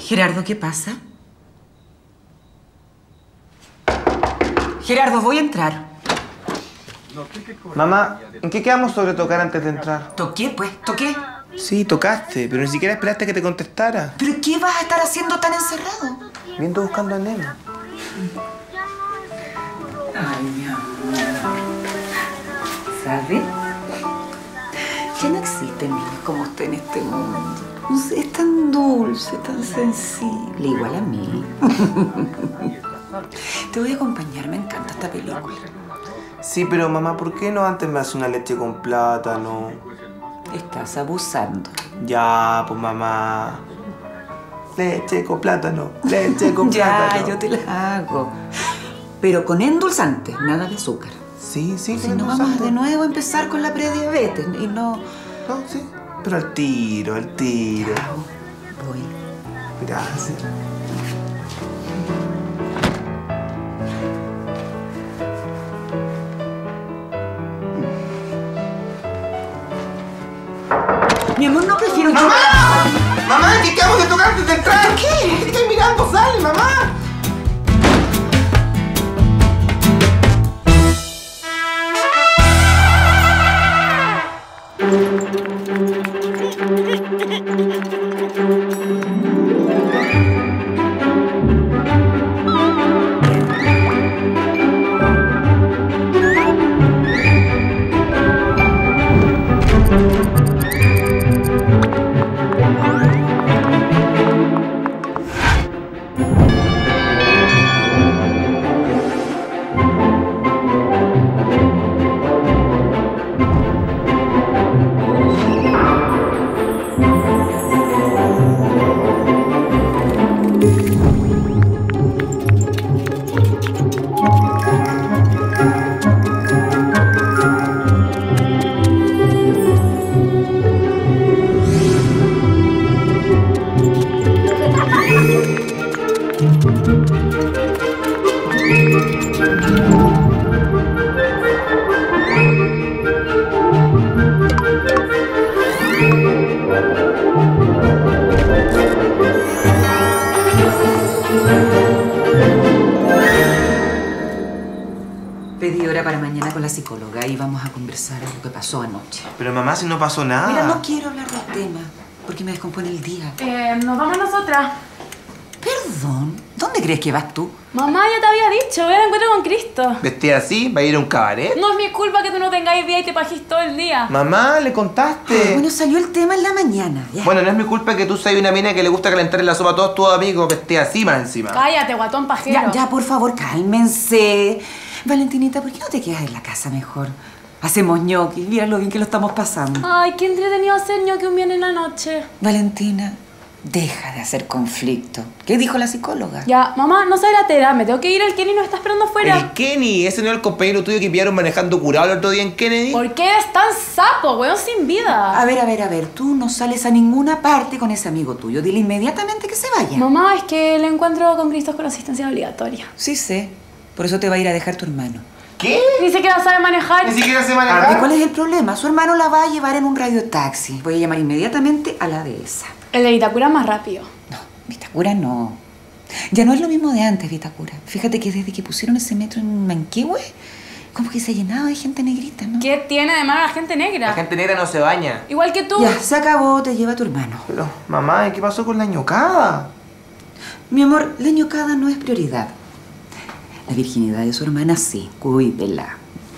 Gerardo, ¿qué pasa? Gerardo, voy a entrar. Mamá, ¿en qué quedamos sobre tocar antes de entrar? ¿Toqué, pues? ¿Toqué? Sí, tocaste, pero ni siquiera esperaste que te contestara. ¿Pero qué vas a estar haciendo tan encerrado? Viendo buscando a Nemo. Ay, mi amor. ¿Sabe? Ya no existen niños como usted en este mundo. Usted es tan dulce, tan sensible, igual a mí. Te voy a acompañar, me encanta esta película. Sí, pero mamá, ¿por qué no antes me hace una leche con plátano? Estás abusando. Ya, pues mamá. Leche con plátano, leche con plátano. Ya, yo te la hago. Pero con endulzante, nada de azúcar. Sí, sí, Si no vamos de nuevo a empezar con la prediabetes y no... No, sí. Pero al tiro, al tiro. Chao. Voy. Gracias. Mi amor, no prefiero... ¡Mamá! ¡Mamá! ¿Qué quedamos de tocar antes de entrar? ¿Qué? ¿Qué estás mirando? ¡Sale, mamá! Pedí hora para mañana con la psicóloga y vamos a conversar lo que pasó anoche. Pero mamá, si no pasó nada. Mira, no quiero hablar del tema porque me descompone el día. Nos vamos nosotras. Perdón, ¿dónde crees que vas tú? Mamá, ya te había dicho, voy al encuentro con Cristo. ¿Vestida así? ¿Va a ir a un cabaret? No es mi culpa que tú no tengáis vida y te pajís todo el día. Mamá, le contaste. Bueno, salió el tema en la mañana. Ya. Bueno, no es mi culpa que tú seas una mina que le gusta calentar en la sopa a todos tus amigos vestida así más encima. Cállate, guatón pajero. Ya, por favor, cálmense. Valentinita, ¿por qué no te quedas en la casa mejor? Hacemos ñoqui, mira lo bien que lo estamos pasando. Ay, qué entretenido hacer ñoqui un viernes en la noche. Valentina, deja de hacer conflicto. ¿Qué dijo la psicóloga? Ya, mamá, no soy latera, me tengo que ir, el Kenny nos está esperando afuera. El Kenny, ese no es el compañero tuyo que pillaron manejando curado el otro día en Kennedy. ¿Por qué eres tan sapo, weón sin vida? A ver, tú no sales a ninguna parte con ese amigo tuyo. Dile inmediatamente que se vaya. Mamá, es que el encuentro con Cristo es con asistencia obligatoria. Sí sé, por eso te va a ir a dejar tu hermano. ¿Qué? Ni siquiera sabe manejar. Ni siquiera se ¿Y manejar. cuál es el problema? Su hermano la va a llevar en un radiotaxi. Voy a llamar inmediatamente a la dehesa. El de Vitacura es más rápido. No, Vitacura no. Ya no es lo mismo de antes, Vitacura. Fíjate que desde que pusieron ese metro en Manquehue, como que se ha llenado de gente negrita, ¿no? ¿Qué tiene de malo la gente negra? La gente negra no se baña. Igual que tú. Ya, se acabó, te lleva tu hermano. Pero, mamá, ¿qué pasó con la ñocada? Mi amor, la ñocada no es prioridad. La virginidad de su hermana sí, cuídela.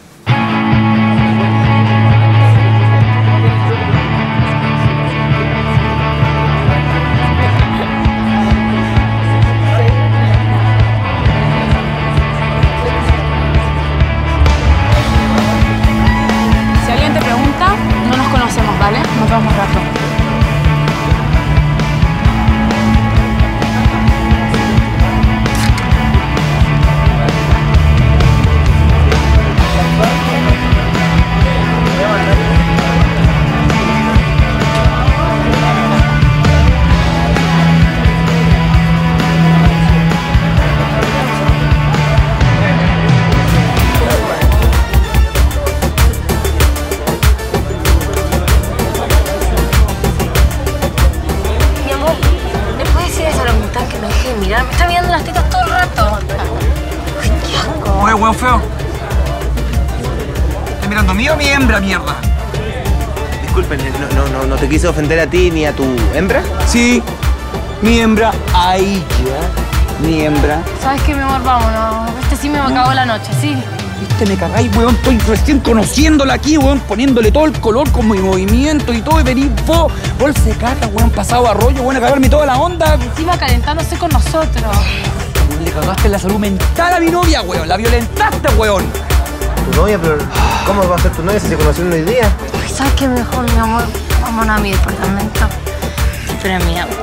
Si alguien te pregunta, no nos conocemos, ¿vale? Nos vemos un rato. todo el rato. Ay, qué asco. Oye, weón feo. ¿Estás mirando a mí o a mi hembra, mierda? Disculpen, no te quise ofender a ti ni a tu hembra. Sí, mi hembra. Ay, ya. Mi hembra. ¿Sabes qué, mi amor? Vámonos. Este sí me acabó la noche, sí. Viste, me cagáis, weón. Estoy recién conociéndola aquí, weón. Poniéndole todo el color con mi movimiento y todo. Y venís vos, bolsa de caca, weón. Pasado a rollo, weón. A cagarme toda la onda. Encima calentándose con nosotros. Le cagaste la salud mental a mi novia, weón. La violentaste, weón. Tu novia, pero ¿cómo va a ser tu novia si se conocieron hoy día? Ay, ¿sabes qué mejor, mi amor? Vámonos a mi departamento. Espera mi auto.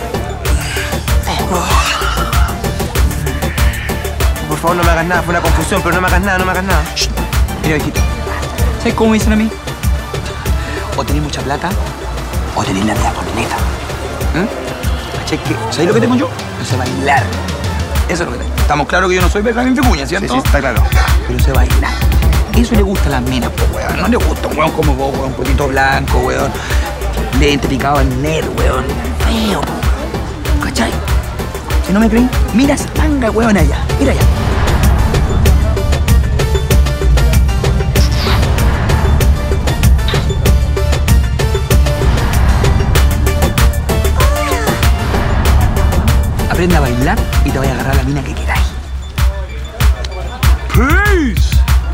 Por favor, no me hagas nada. Fue una confusión, pero no me hagas nada, no me hagas nada. Shh. Mira, viejito. ¿Sabes cómo me dicen a mí? O tenés mucha plata, o tenés la vida corneta. ¿Sabes lo que tengo yo? No sé bailar. Eso es lo que tengo. Estamos claros que yo no soy Benjamín Vicuña, ¿cierto? Sí, está claro. Pero sé bailar. Eso le gusta a las minas, pues, weón. No le gusta un weón como vos, weón. Un poquito blanco, weón. Lente picado en negro, weón. Feo, weón. ¿Cachai? Si no me creen, mira esa tanga, weón, allá. Mira allá. Aprende a bailar y te voy a agarrar la mina que queráis. ¡Peace!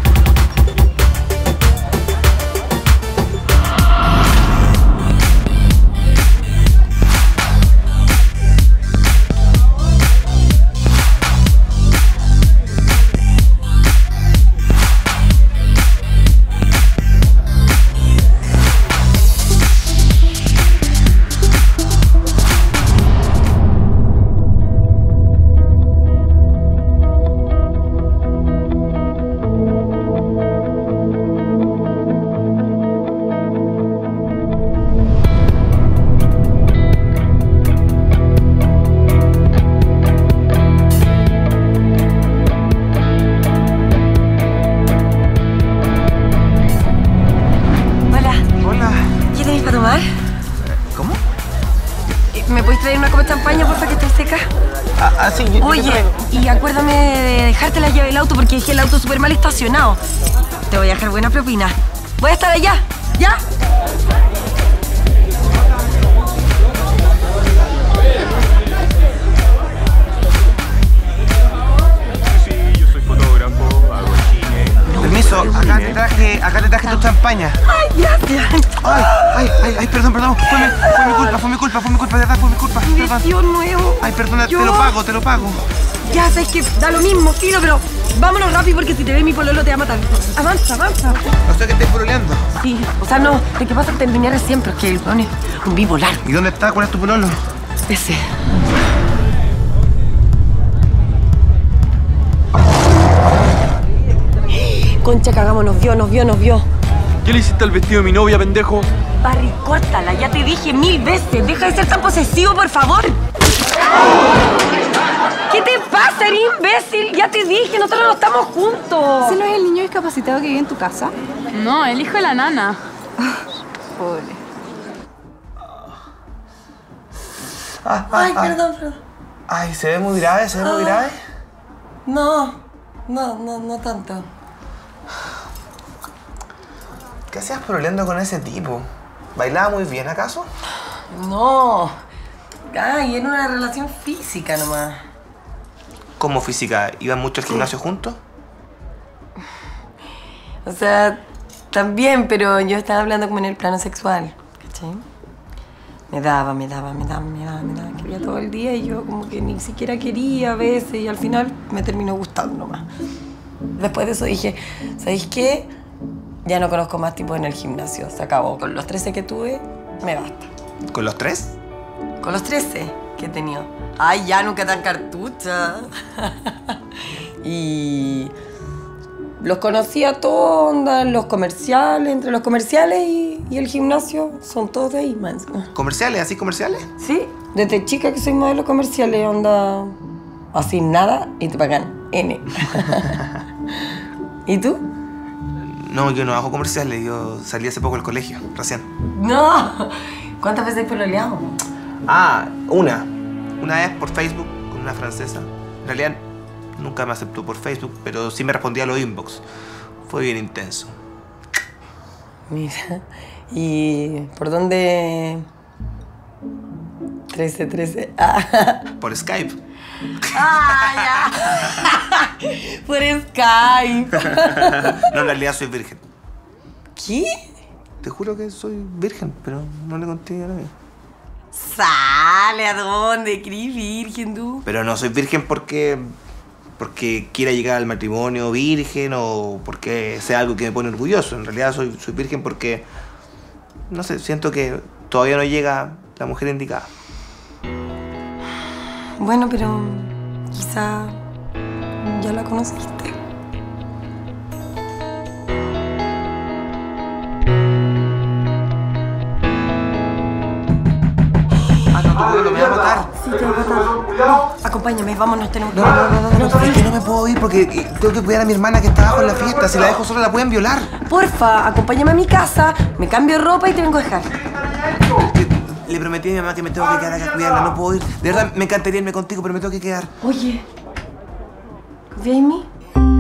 ¿Cómo? ¿Me puedes traer una copa de champaña, porfa, que estoy seca? Sí, yo Oye, y acuérdame de dejarte la llave del auto porque dejé el auto súper mal estacionado. Te voy a dejar buena propina. Voy a estar allá, ¿ya? Sí, yo soy fotógrafo, hago cine. Permiso, acá te traje tu champaña. Ay, gracias. Ay, perdón. Fue mi culpa, de verdad, fue mi culpa. Un Perdón. vestido nuevo. Ay, perdona, Yo- te lo pago. Ya sabes que da lo mismo, filo, pero vámonos rápido porque si te ve mi pololo te va a matar. Avanza. No sé que estés pololeando. Sí, o sea, no, lo que pasa es que terminé recién, pero es que el weón es un bipolar. ¿Y dónde está? ¿Cuál es tu pololo? Ese. Concha, cagamos, nos vio. ¿Qué le hiciste al vestido de mi novia, pendejo? Barry, córtala, ya te dije 1000 veces. Deja de ser tan posesivo, por favor. ¿Qué te pasa, eres imbécil? Ya te dije, nosotros no estamos juntos. ¿Ese no es el niño discapacitado que vive en tu casa? No, el hijo de la nana. Pobre. Ay, perdón. Ay, se ve muy grave, No tanto. ¿Qué hacías pololeando con ese tipo? ¿Bailaba muy bien, acaso? No. Ay, era una relación física nomás. ¿Cómo física? ¿Iban mucho al gimnasio juntos? O sea, también, pero yo estaba hablando como en el plano sexual, ¿cachai? Me daba. Quería todo el día y yo como que ni siquiera quería a veces y al final me terminó gustando nomás. Después de eso dije, ¿sabéis qué? Ya no conozco más tipos en el gimnasio, se acabó. Con los 13 que tuve, me basta. ¿Con los tres? Con los 13 que he tenido. Ay, ya nunca tan cartucha. Y los conocí a todos, onda, en los comerciales, entre los comerciales y el gimnasio, son todos de ahí, man. ¿Comerciales? ¿Así comerciales? Sí, desde chica que soy modelo comerciales, onda, así nada y te pagan N. ¿Y tú? No, yo no hago comerciales, yo salí hace poco del colegio, recién. No. ¿Cuántas veces pololeamos? Una vez por Facebook con una francesa. En realidad, nunca me aceptó por Facebook, pero sí me respondía a los inbox. Fue bien intenso. Mira, ¿y por dónde? 13. Ah. Por Skype. ¡Ah, ya! Por Skype. No, en realidad soy virgen. ¿Qué? Te juro que soy virgen, pero no le conté a nadie. Sale, ¿a dónde? ¿Querís virgen, tú? Pero no soy virgen porque quiera llegar al matrimonio virgen o porque sea algo que me pone orgulloso. En realidad soy virgen porque, no sé, siento que todavía no llega la mujer indicada. Bueno, pero quizá ya la conociste. No, me va a matar. Sí, te va a matar. No, acompáñame, vámonos, tenemos que... No, es que no me puedo ir porque tengo que cuidar a mi hermana que está abajo en la fiesta. Si la dejo sola la pueden violar. Porfa, acompáñame a mi casa, me cambio de ropa y te vengo a dejar. Le prometí a mi mamá que me tengo que quedar acá a cuidarla, no puedo ir. De verdad, me encantaría irme contigo, pero me tengo que quedar. Oye, ¿confías en mí?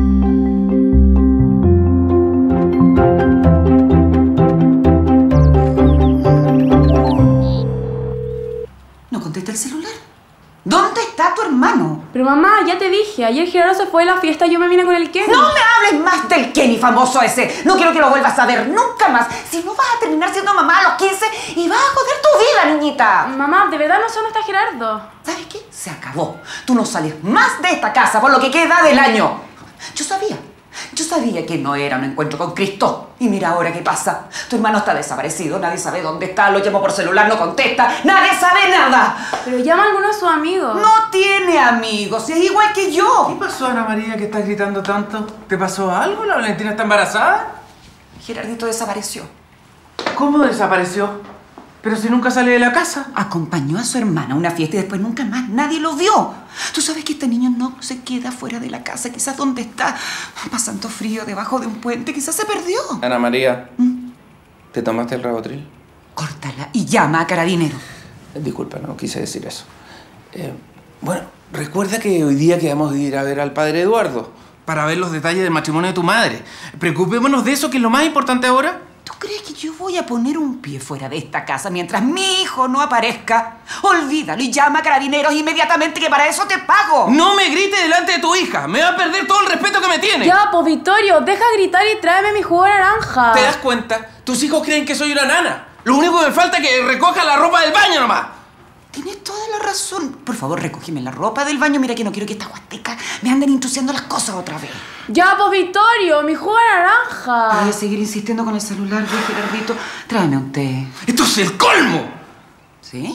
¿No contesta el celular? ¿Dónde está tu hermano? Pero mamá, ya te dije, ayer Gerardo se fue de la fiesta y yo me vine con el Kenny. No me hables más del Kenny famoso ese. No quiero que lo vuelvas a ver nunca más. Si no vas a terminar siendo mamá a los 15 y vas a joder tu vida, niñita. Mamá, de verdad no sé dónde está Gerardo. ¿Sabes qué? Se acabó. Tú no sales más de esta casa por lo que queda del año. Yo sabía que no era un encuentro con Cristo. Y mira ahora qué pasa. Tu hermano está desaparecido, nadie sabe dónde está, lo llamo por celular, no contesta, nadie sabe nada. Pero llama a alguno de sus amigos. No tiene amigos, es igual que yo. ¿Qué pasó, Ana María, que estás gritando tanto? ¿Te pasó algo? ¿La Valentina está embarazada? Gerardito desapareció. ¿Cómo desapareció? Pero si nunca sale de la casa. Acompañó a su hermana a una fiesta y después nunca más nadie lo vio. Tú sabes que este niño no se queda fuera de la casa. Quizás donde está, pasando frío debajo de un puente, quizás se perdió. Ana María, ¿te tomaste el Rivotril? Córtala y llama a Carabineros. Disculpa, no quise decir eso. Bueno, recuerda que hoy día quedamos de ir a ver al padre Eduardo para ver los detalles del matrimonio de tu madre. Preocupémonos de eso, que es lo más importante ahora. ¿Tú crees que yo voy a poner un pie fuera de esta casa mientras mi hijo no aparezca? Olvídalo y llama a Carabineros inmediatamente, que para eso te pago. No me grites delante de tu hija. Me va a perder todo el respeto que me tiene. Ya, pues Victorio, deja gritar y tráeme mi jugo de naranja. ¿Te das cuenta? Tus hijos creen que soy una nana. Lo único que me falta es que recoja la ropa del baño nomás. Tienes toda la razón. Por favor, recógeme la ropa del baño. Mira que no quiero que estas huastecas me anden intrusiando las cosas otra vez. Ya, pues Victorio, mi jugo de naranja. Voy a seguir insistiendo con el celular, Gerardito. Tráeme un té. ¡Esto es el colmo! ¿Sí?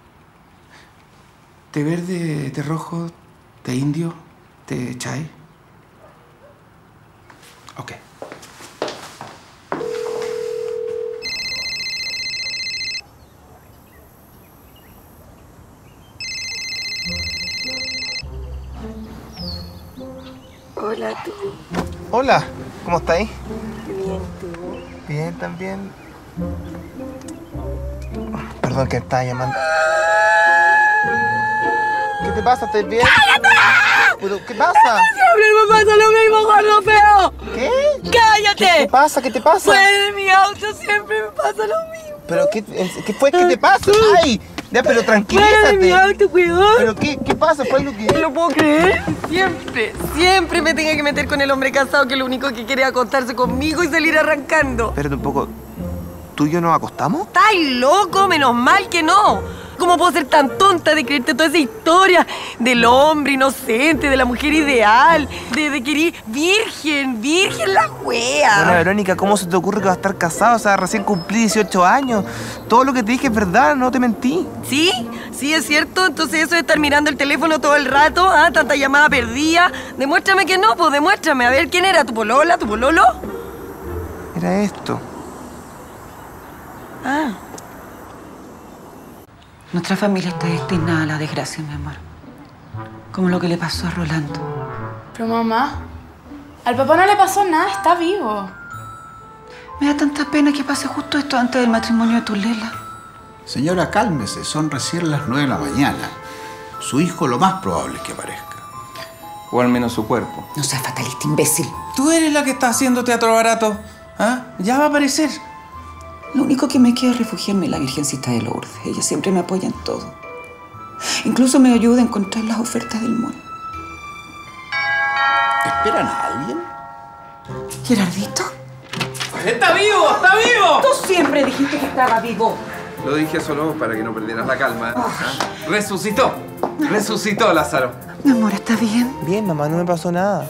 ¿Té verde, té rojo, té indio, té chai? Ok. Hola, tú. Hola, ¿cómo estáis? Bien, tú. Bien, también. Perdón que estaba llamando. ¿Qué te pasa? ¿Estás bien? ¡Cállate! ¿Pero qué pasa? Siempre me pasa lo mismo con lo feo. ¿Qué? ¡Cállate! ¿Qué te pasa? ¿Qué te pasa? Fuera de mi auto siempre me pasa lo mismo. ¿Pero qué fue? ¿Qué te pasa? ¡Ay! Ya, pero tranquilízate. Fuera de mi auto, cuidado. ¿Pero qué pasa? ¿Fue lo que...? ¿No lo puedo creer? Siempre me tenga que meter con el hombre casado que lo único que quiere es acostarse conmigo y salir arrancando. Espérate un poco. ¿Tú y yo nos acostamos? ¿Estás loco? Menos mal que no. ¿Cómo puedo ser tan tonta de creerte toda esa historia del hombre inocente, de la mujer ideal, de querer virgen la wea? Bueno, Verónica, ¿cómo se te ocurre que vas a estar casado? O sea, recién cumplí 18 años. Todo lo que te dije es verdad, no te mentí. ¿Sí? ¿Sí es cierto? Entonces eso de estar mirando el teléfono todo el rato, tanta llamada perdida. Demuéstrame que no, pues demuéstrame. A ver, ¿quién era? ¿Tu polola? ¿Tu pololo? Era esto. Nuestra familia está destinada a la desgracia, mi amor. Como lo que le pasó a Rolando. Pero mamá, al papá no le pasó nada, está vivo. Me da tanta pena que pase justo esto antes del matrimonio de tu Lela. Señora, cálmese, son recién las 9 de la mañana. Su hijo lo más probable es que aparezca. O al menos su cuerpo. No seas fatalista, imbécil. Tú eres la que está haciendo teatro barato. ¿Ah? Ya va a aparecer. Lo único que me queda es refugiarme en la Virgencita de Lourdes. Ella siempre me apoya en todo. Incluso me ayuda a encontrar las ofertas del mall. ¿Esperan a alguien? ¿Gerardito? ¡Está vivo! ¡Está vivo! Tú siempre dijiste que estaba vivo. Lo dije solo para que no perdieras la calma. Resucitó. Resucitó, Lázaro. Mi amor, ¿está bien? Bien, mamá, no me pasó nada.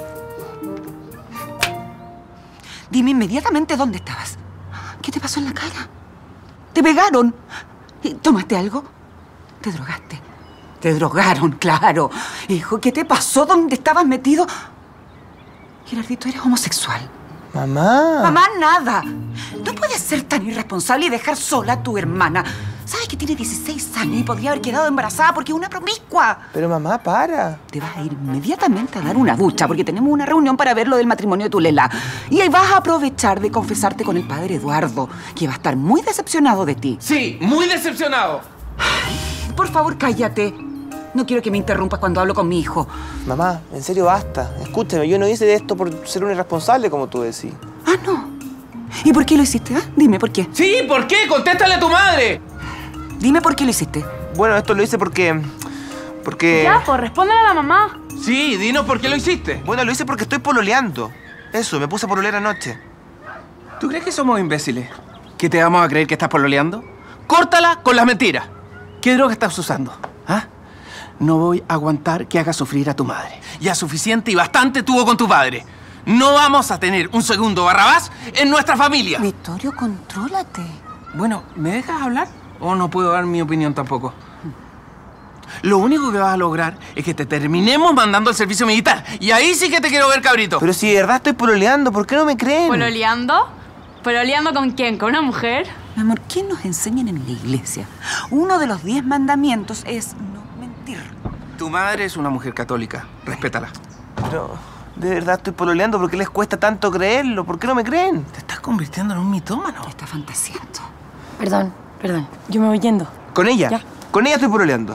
Dime inmediatamente dónde estabas. ¿Qué te pasó en la cara? ¿Te pegaron? ¿Tomaste algo? ¿Te drogaste? Te drogaron, claro. Hijo, ¿qué te pasó? ¿Dónde estabas metido? Gerardito, eres homosexual. Mamá. Mamá, nada. No puedes ser tan irresponsable y dejar sola a tu hermana. Sabes que tiene 16 años y podría haber quedado embarazada porque es una promiscua. Pero mamá, para. Te vas a ir inmediatamente a dar una ducha porque tenemos una reunión para ver lo del matrimonio de tu Lela. Y ahí vas a aprovechar de confesarte con el padre Eduardo, que va a estar muy decepcionado de ti. Sí, muy decepcionado. Por favor, cállate. No quiero que me interrumpas cuando hablo con mi hijo. Mamá, en serio, basta. Escúchame, yo no hice esto por ser un irresponsable, como tú decís. Ah, no. ¿Y por qué lo hiciste? Dime por qué. Sí, ¿por qué? Contéstale a tu madre. Dime por qué lo hiciste. Bueno, esto lo hice porque... Ya, pues respóndele a la mamá. Sí, dinos por qué lo hiciste. Bueno, lo hice porque estoy pololeando. Eso, me puse a pololear anoche. ¿Tú crees que somos imbéciles? ¿Que te vamos a creer que estás pololeando? ¡Córtala con las mentiras! ¿Qué droga estás usando? ¿Ah? No voy a aguantar que hagas sufrir a tu madre. Ya suficiente y bastante tuvo con tu padre. No vamos a tener un segundo Barrabás en nuestra familia. Vittorio, contrólate. Bueno, ¿me dejas hablar? ¿O no puedo dar mi opinión tampoco? Lo único que vas a lograr es que te terminemos mandando al servicio militar. Y ahí sí que te quiero ver, cabrito. Pero si de verdad estoy pololeando, ¿por qué no me creen? ¿Pololeando? ¿Pololeando con quién? ¿Con una mujer? Mi amor, ¿qué nos enseñan en la iglesia? Uno de los 10 mandamientos es no mentir. Tu madre es una mujer católica. Respétala. Pero de verdad estoy pololeando. ¿Por qué les cuesta tanto creerlo? ¿Por qué no me creen? Te estás convirtiendo en un mitómano. Está fantaseando. Perdón. Yo me voy yendo. ¿Con ella? Ya. Con ella estoy pololeando.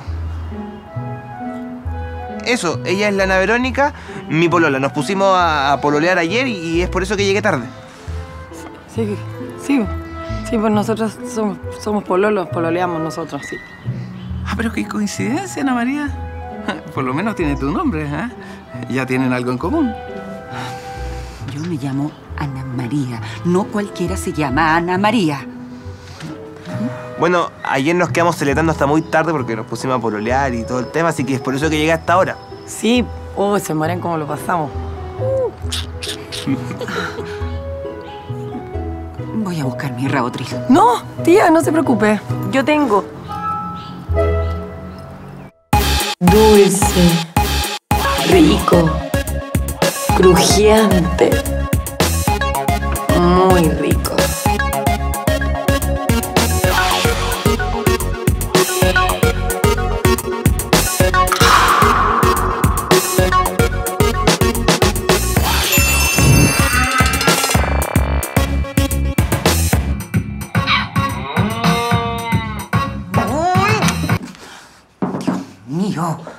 Eso, ella es la Ana Verónica, mi polola. Nos pusimos a pololear ayer y es por eso que llegué tarde. Sí, pues nosotros somos pololos, pololeamos nosotros, sí. Ah, pero qué coincidencia, Ana María. Por lo menos tiene tu nombre, ¿eh? Ya tienen algo en común. Yo me llamo Ana María. No cualquiera se llama Ana María. Bueno, ayer nos quedamos celebrando hasta muy tarde porque nos pusimos a pololear y todo el tema, así que es por eso que llegué hasta ahora. Sí, se mueren como lo pasamos. Voy a buscar mi Rabotril. No, tía, no se preocupe. Yo tengo. Dulce, rico, crujiente, muy rico. Mío.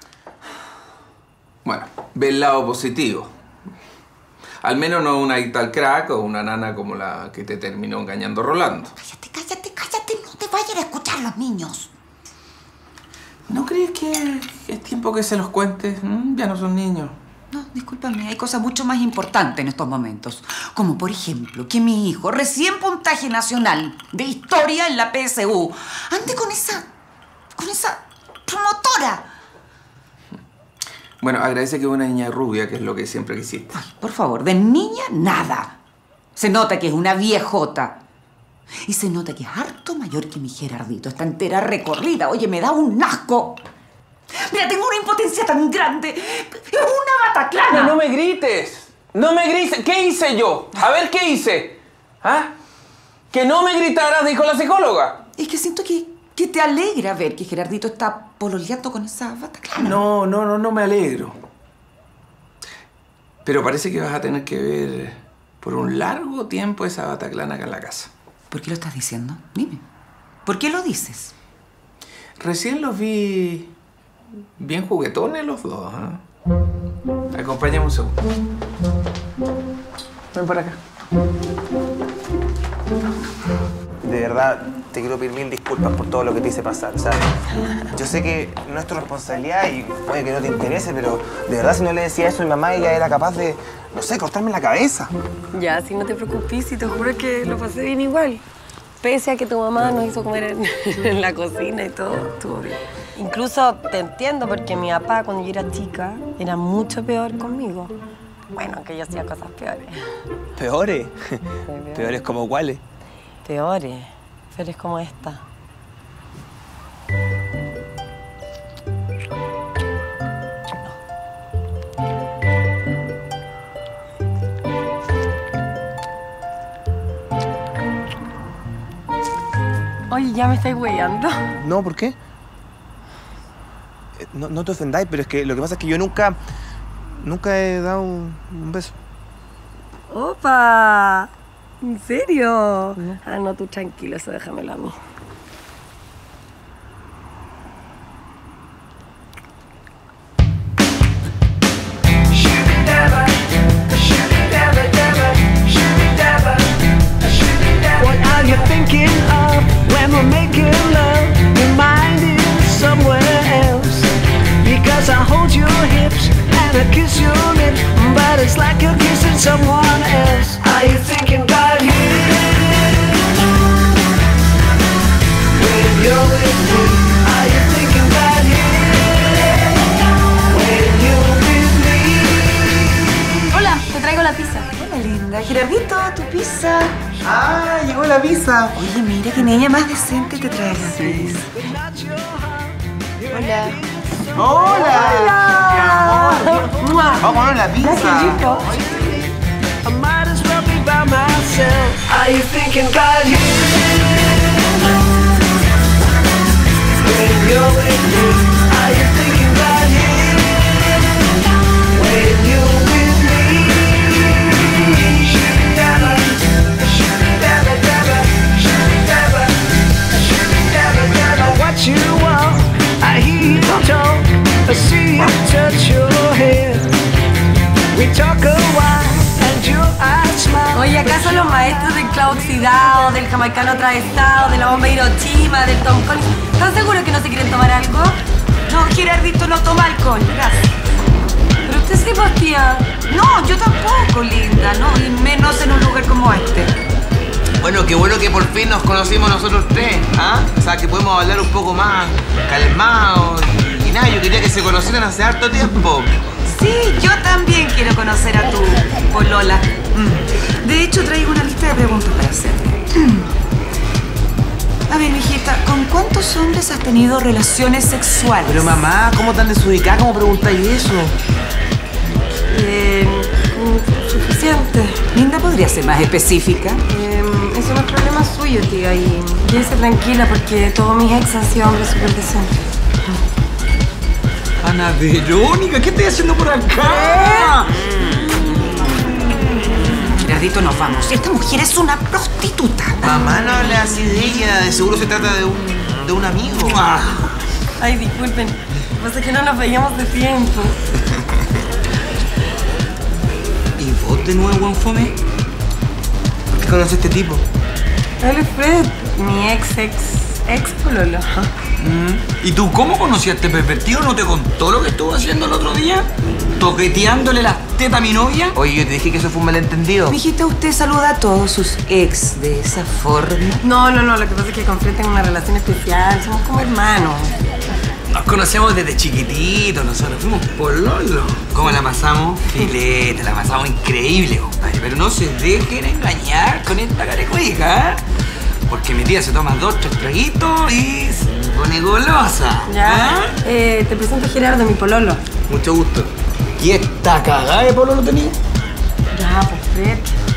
Bueno, ve el lado positivo. Al menos no una adicta al crack o una nana como la que te terminó engañando Rolando. Cállate. No te vayan a escuchar los niños. ¿No crees que es tiempo que se los cuentes? Ya no son niños. No, discúlpame, hay cosas mucho más importantes en estos momentos. Como, por ejemplo, que mi hijo, recién puntaje nacional de historia en la PSU, ande con esa promotora. Bueno, agradece que es una niña rubia, que es lo que siempre quisiste. Ay, por favor, de niña, nada. Se nota que es una viejota. Y se nota que es harto mayor que mi Gerardito. Está entera recorrida. Oye, me da un asco. Mira, tengo una impotencia tan grande. Es una bataclana. No me grites. No me grites. ¿Qué hice yo? A ver, ¿qué hice? ¿Ah? Que no me gritaras, dijo la psicóloga. Es que siento que te alegra ver que Gerardito está pololeando con esa bataclana. No me alegro. Pero parece que vas a tener que ver por un largo tiempo esa bataclana acá en la casa. ¿Por qué lo estás diciendo? Dime. ¿Por qué lo dices? Recién los vi bien juguetones los dos, ¿eh? Acompáñame un segundo. Ven por acá. De verdad, te quiero pedir mil disculpas por todo lo que te hice pasar. O sea, yo sé que no es tu responsabilidad y puede que no te interese, pero de verdad, si no le decía eso a mi mamá, ella era capaz de, no sé, cortarme la cabeza. Ya, si no te preocupes, y te juro que lo pasé bien igual. Pese a que tu mamá nos hizo comer en la cocina y todo, estuvo bien. Incluso te entiendo porque mi papá, cuando yo era chica, era mucho peor conmigo. Bueno, aunque yo hacía cosas peores. ¿Peores? ¿Peores como cuáles? Peores como esta. Oye, ¿ya me estáis hueando? No, ¿por qué? No te ofendáis, pero es que lo que pasa es que yo nunca he dado un beso. ¡Opa! ¿En serio? No. Ah, no, tú tranquilo, eso déjamelo a mí. What are you thinking of when we're making love? Your mind is somewhere else. Because I hold your hips and I kiss your lips, but it's like you're kissing someone else. Are you thinking about him when you're with me? Are you thinking about him when you're with me? Hola, te traigo la pizza. Hola, linda. Gerardito, tu pizza. ¡Ah, llegó la pizza! Oye, mira que niña más decente te trae la pizza. Hola. ¡Hola! Vamos a comer la pizza. I might as well be by myself. Are you thinking about him when you're with me? Are you thinking about him when you're with me? Shoo-dabba, shoo-dabba, dabba, shoo-dabba, shoo-dabba, dabba. What you want, I hear you talk, I see you touch your head. We talk a while. Oye, ¿acaso los maestros del clavo oxidado, del jamaicano atravesado, de la bomba de Hiroshima, del Tom Collins, están seguros que no se quieren tomar algo? No, Gerardito no toma alcohol, gracias. Pero usted sí, pues, tía. No, yo tampoco, linda, ¿no? Y menos en un lugar como este. Bueno, qué bueno que por fin nos conocimos nosotros tres, ¿ah? O sea, que podemos hablar un poco más calmados. Y nada, yo quería que se conocieran hace harto tiempo. Sí, yo también quiero conocer a tu polola. De hecho, traigo una lista de preguntas para hacerte. A ver, mijita, ¿con cuántos hombres has tenido relaciones sexuales? Pero mamá, ¿cómo tan desubicada? ¿Cómo preguntáis eso? Suficiente. Linda, ¿podría ser más específica? Eso no es problema suyo, tía, y quédese tranquila porque todos mis ex han sido hombres súper decentes. Ana Verónica, ¿qué estoy haciendo por acá? Gerardito, nos vamos. Esta mujer es una prostituta. Mamá, no hable así de ella. De seguro se trata de un amigo. Ay, disculpen. Lo que pasa es que no nos veíamos de tiempo. ¿Y vos de nuevo, buen fome? ¿Por qué conoces a este tipo? Él es Fred, mi ex pololo. ¿Y tú cómo conocías a este pervertido? ¿No te contó lo que estuvo haciendo el otro día? ¿Toqueteándole las tetas a mi novia? Oye, yo te dije que eso fue un malentendido. Mijita, ¿usted saluda a todos sus ex de esa forma? No, lo que pasa es que con Fred tengo una relación especial. Somos como hermanos. Nos conocemos desde chiquititos, nosotros fuimos pololos. ¿Cómo la pasamos? Filete, la pasamos increíble, compadre. Pero no se dejen engañar con esta carecuija, ¿eh? Porque mi tía se toma 2, 3 traguitos y se pone golosa. Ya. Te presento a Gerardo, mi pololo. Mucho gusto. ¿Y esta cagada de pololo tenía? Ya, pues Fred.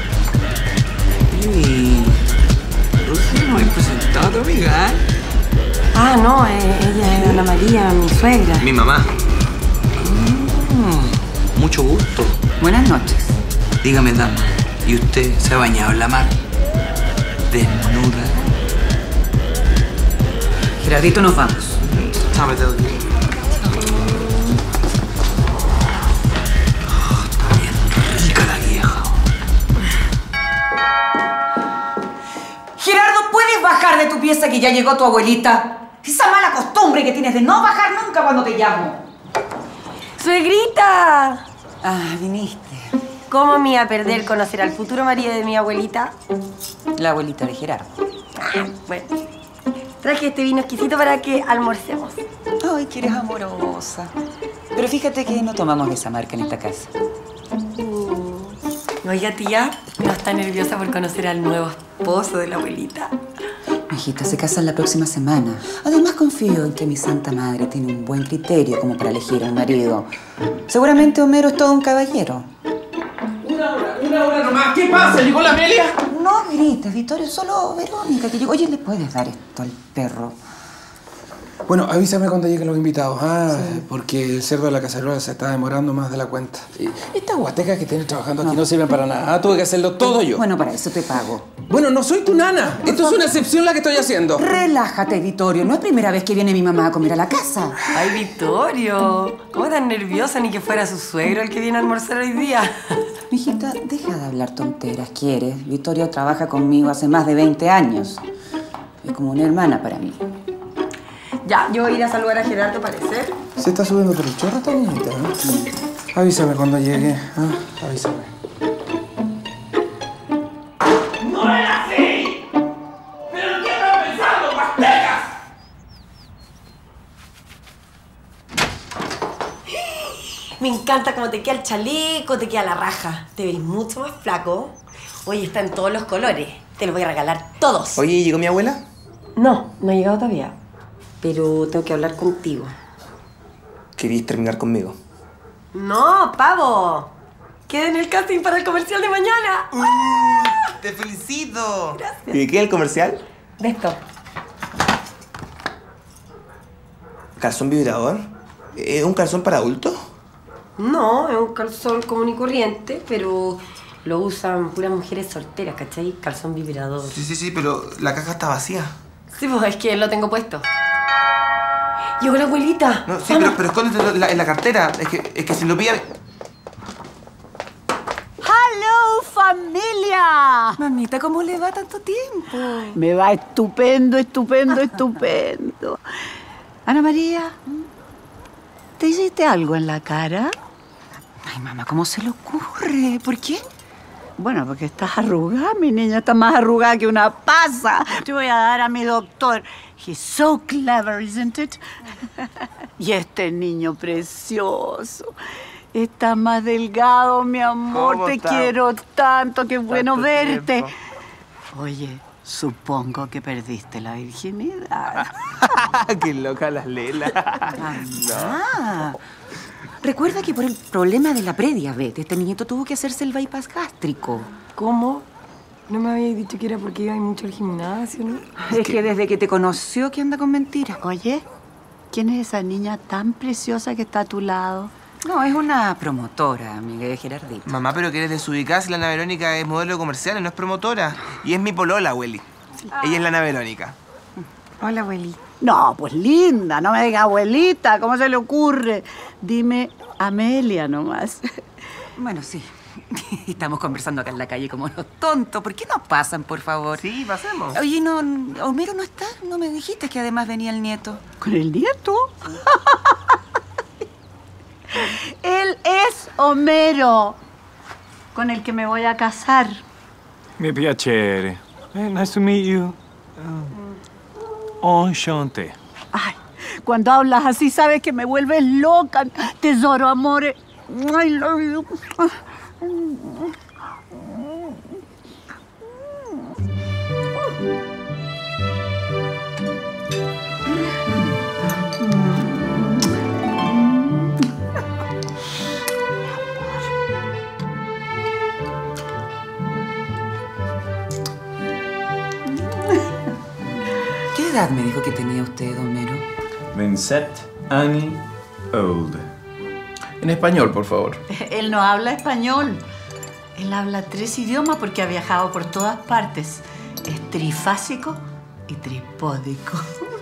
Y... Rocío, no he presentado a tu amiga, ¿eh? Ah, no, ella es Ana María, mi suegra. Mi mamá. Mucho gusto. Buenas noches. Dígame, dama, ¿y usted se ha bañado en la mar? ¿Desnuda? Gerardito, nos vamos. Chao, me tengo que ir. piensa que ya llegó tu abuelita? Esa mala costumbre que tienes de no bajar nunca cuando te llamo. ¡Suegrita! Ah, viniste. ¿Cómo me iba a perder conocer al futuro marido de mi abuelita? La abuelita de Gerardo. Bueno, traje este vino exquisito para que almorcemos. Ay, que eres amorosa. Pero fíjate que no tomamos de esa marca en esta casa. Oiga, tía, ¿no está nerviosa por conocer al nuevo esposo de la abuelita? Hijita, se casan la próxima semana. Además, confío en que mi santa madre tiene un buen criterio como para elegir al marido. Seguramente Homero es todo un caballero. Una hora nomás. ¿Qué pasa? ¿Llegó la Amelia? No grites, Vittorio, solo Verónica que llegó. Oye, ¿le puedes dar esto al perro? Bueno, avísame cuando lleguen los invitados, porque el cerdo de la cacerola se está demorando más de la cuenta. Estas guatecas que tienes trabajando aquí no sirven para nada. Tuve que hacerlo todo yo. Bueno, para eso te pago. Bueno, no soy tu nana. Esto es una excepción la que estoy haciendo. Relájate, Vittorio. No es primera vez que viene mi mamá a comer a la casa. Ay, Vittorio, ¿cómo tan nerviosa ni que fuera su suegro el que viene a almorzar hoy día? Mijita, deja de hablar tonteras, ¿quieres? Vittorio trabaja conmigo hace más de 20 años. Es como una hermana para mí. Ya, yo voy a ir a saludar a Gerardo, parece. Se está subiendo por el chorro esta niñita, ¿no? Avísame cuando llegue. Avísame. ¡No era así! ¿Pero qué están pensando, pastecas? Me encanta cómo te queda el chaleco, te queda la raja. Te ves mucho más flaco. Oye, está en todos los colores. Te los voy a regalar todos. Oye, ¿llegó mi abuela? No, no ha llegado todavía. Pero tengo que hablar contigo. ¿Querías terminar conmigo? No, pavo. Queda en el casting para el comercial de mañana. ¡Te felicito! Gracias. ¿Y de qué es el comercial? De esto. ¿Calzón vibrador? ¿Es un calzón para adultos? No, es un calzón común y corriente, pero lo usan puras mujeres solteras, ¿cachai? Calzón vibrador. Sí, pero la caja está vacía. Sí, pues es que lo tengo puesto. Llegó la abuelita. No, sí, pero escóndetelo en la cartera. Es que si lo pilla... ¡Hello, familia! Mamita, ¿cómo le va tanto tiempo? Me va estupendo, estupendo, estupendo. Ana María, ¿te hiciste algo en la cara? Ay, mamá, ¿cómo se le ocurre? ¿Por qué? Bueno, porque estás arrugada, mi niña está más arrugada que una pasa. Te voy a dar a mi doctor. He's so clever, isn't it? Y este niño precioso. Está más delgado, mi amor. ¿Cómo Te está? quiero tanto, qué bueno Tanto verte. tiempo. Oye, supongo que perdiste la virginidad. ¡Qué loca las Lela! Ah, recuerda que por el problema de la prediabetes, este niñito tuvo que hacerse el bypass gástrico. ¿Cómo? No me habías dicho que era porque iba mucho al gimnasio, ¿no? Es que desde que te conoció que anda con mentiras. Oye, ¿quién es esa niña tan preciosa que está a tu lado? No, es una promotora, amiga de Gerardito. Mamá, pero que eres desubicada si la Ana Verónica es modelo comercial, no es promotora. Y es mi polola, abueli. Ella es la Ana Verónica. Hola, abueli. No, pues linda, no me digas abuelita, ¿cómo se le ocurre? Dime Amelia nomás. Bueno, sí. Estamos conversando acá en la calle como los tontos. ¿Por qué no pasan, por favor? Sí, pasemos. Oye, no, Homero no está. No me dijiste que además venía el nieto. ¿Con el nieto? Él es Homero, con el que me voy a casar. Mi piacere. Nice to meet you. Enchanté. Ay, cuando hablas así sabes que me vuelves loca. Tesoro, amore. I love you. ¿Qué edad me dijo que tenía usted, Homero? 27 anni old. En español, por favor. Él no habla español. Él habla 3 idiomas porque ha viajado por todas partes. Es trifásico y tripódico.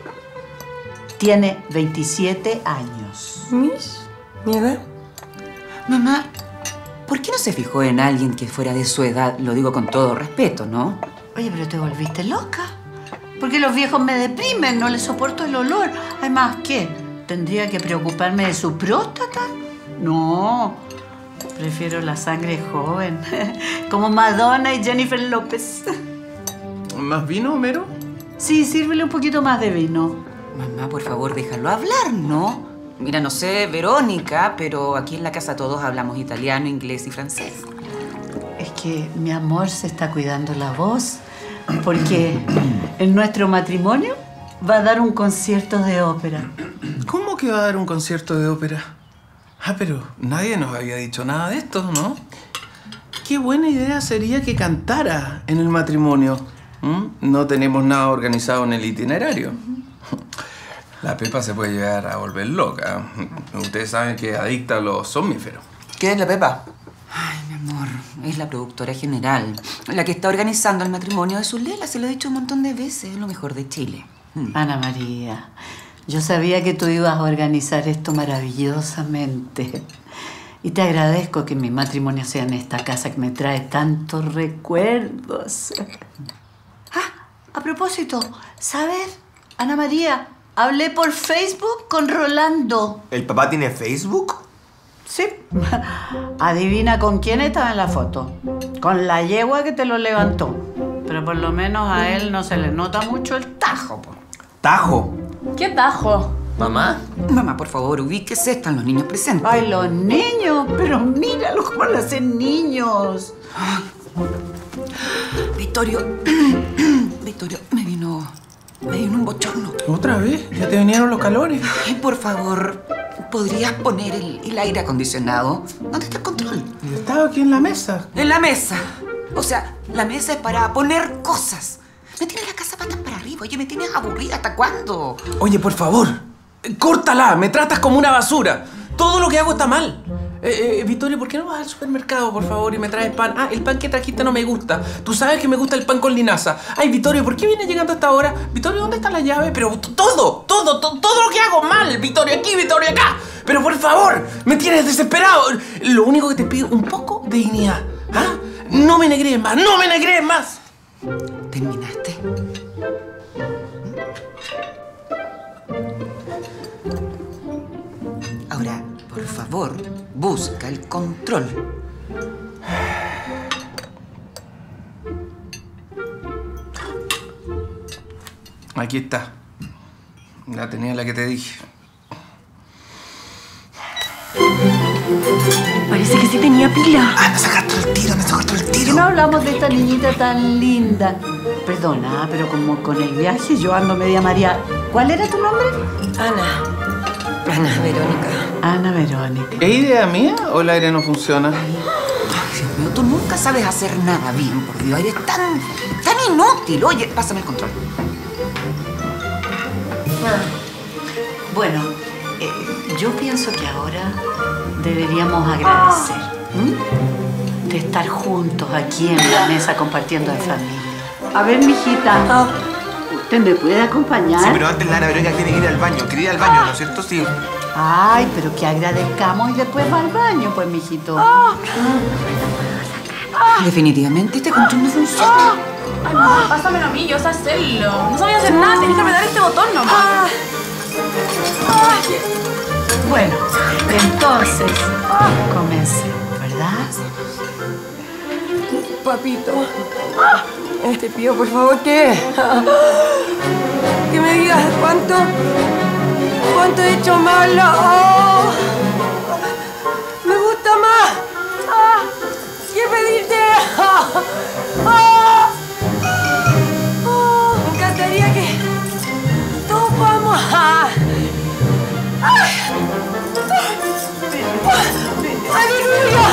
Tiene 27 años. ¿Mi edad? Mamá, ¿por qué no se fijó en alguien que fuera de su edad? Lo digo con todo respeto, ¿no? Oye, pero te volviste loca. Porque los viejos me deprimen, no les soporto el olor. Además, ¿qué? ¿Tendría que preocuparme de su próstata? No, prefiero la sangre joven, como Madonna y Jennifer López. ¿Más vino, Homero? Sí, sírvele un poquito más de vino. Mamá, por favor, déjalo hablar, ¿no? Mira, no sé, Verónica, pero aquí en la casa todos hablamos italiano, inglés y francés. Es que mi amor se está cuidando la voz porque en nuestro matrimonio va a dar un concierto de ópera. ¿Cómo que va a dar un concierto de ópera? Ah, pero nadie nos había dicho nada de esto, ¿no? Qué buena idea sería que cantara en el matrimonio. No tenemos nada organizado en el itinerario. La Pepa se puede llegar a volver loca. Ustedes saben que es adicta a los somníferos. ¿Quién es la Pepa? Ay, mi amor, es la productora general, la que está organizando el matrimonio de su Lela. Se lo he dicho un montón de veces, es lo mejor de Chile. Ana María, yo sabía que tú ibas a organizar esto maravillosamente. Y te agradezco que mi matrimonio sea en esta casa que me trae tantos recuerdos. A propósito, ¿sabes, Ana María? Hablé por Facebook con Rolando. ¿El papá tiene Facebook? Sí. Adivina con quién estaba en la foto. Con la yegua que te lo levantó. Pero por lo menos a él no se le nota mucho el tajo. ¿Tajo? ¿Qué tajo? ¿Mamá? Mamá, por favor, ubíquese, están los niños presentes. Ay, los niños, pero míralo cómo lo hacen niños. Victorio, Victorio, me vino un bochorno. ¿Otra vez? ¿Ya te vinieron los calores? Ay, por favor, ¿podrías poner el aire acondicionado? ¿Dónde está el control? Estaba aquí en la mesa. En la mesa. O sea, la mesa es para poner cosas. Me tienes la casa patas para arriba. Oye, me tienes aburrida. ¿Hasta cuándo? Oye, por favor, córtala. Me tratas como una basura. Todo lo que hago está mal. Victoria, ¿por qué no vas al supermercado, por favor, y me traes pan? Ah, el pan que trajiste no me gusta. Tú sabes que me gusta el pan con linaza. Ay, Victoria, ¿por qué vienes llegando a esta hora? Victoria, ¿dónde está la llave? Pero todo lo que hago mal. Victoria aquí, Victoria acá. Pero por favor, me tienes desesperado. Lo único que te pido, un poco de dignidad. ¿Ah? No me negrees más, no me negrees más. ¿Terminaste? Ahora, por favor, busca el control. Aquí está. La tenía la que te dije. Parece que sí tenía pila. Me sacaste el tiro. ¿Por qué no hablamos de esta niñita tan linda? Perdona, pero como con el viaje yo ando media María. ¿Cuál era tu nombre? Ana Verónica. Ana Verónica. ¿Es idea mía o el aire no funciona? Ay, Dios mío, tú nunca sabes hacer nada bien, por Dios. Eres tan inútil. Oye, pásame el control. Bueno, yo pienso que ahora deberíamos agradecer de estar juntos aquí en la mesa compartiendo en familia. A ver, mijita, ¿usted me puede acompañar? Sí, pero antes la Ana Verónica tiene que ir al baño. Quería ir al baño, ¿no es cierto? Sí. Ay, pero que agradezcamos y después va al baño, pues, mijito. Definitivamente este control no funciona. Ay, mamá, pásamelo a mí, yo sé hacerlo. No sabía hacer nada, tienes que apretar este botón nomás. Bueno, entonces, comencé, ¿verdad? Papito, te pido por favor que me digas cuánto he hecho malo. Me gusta más que pedirte. Me encantaría que todos podamos. ¡Aleluya!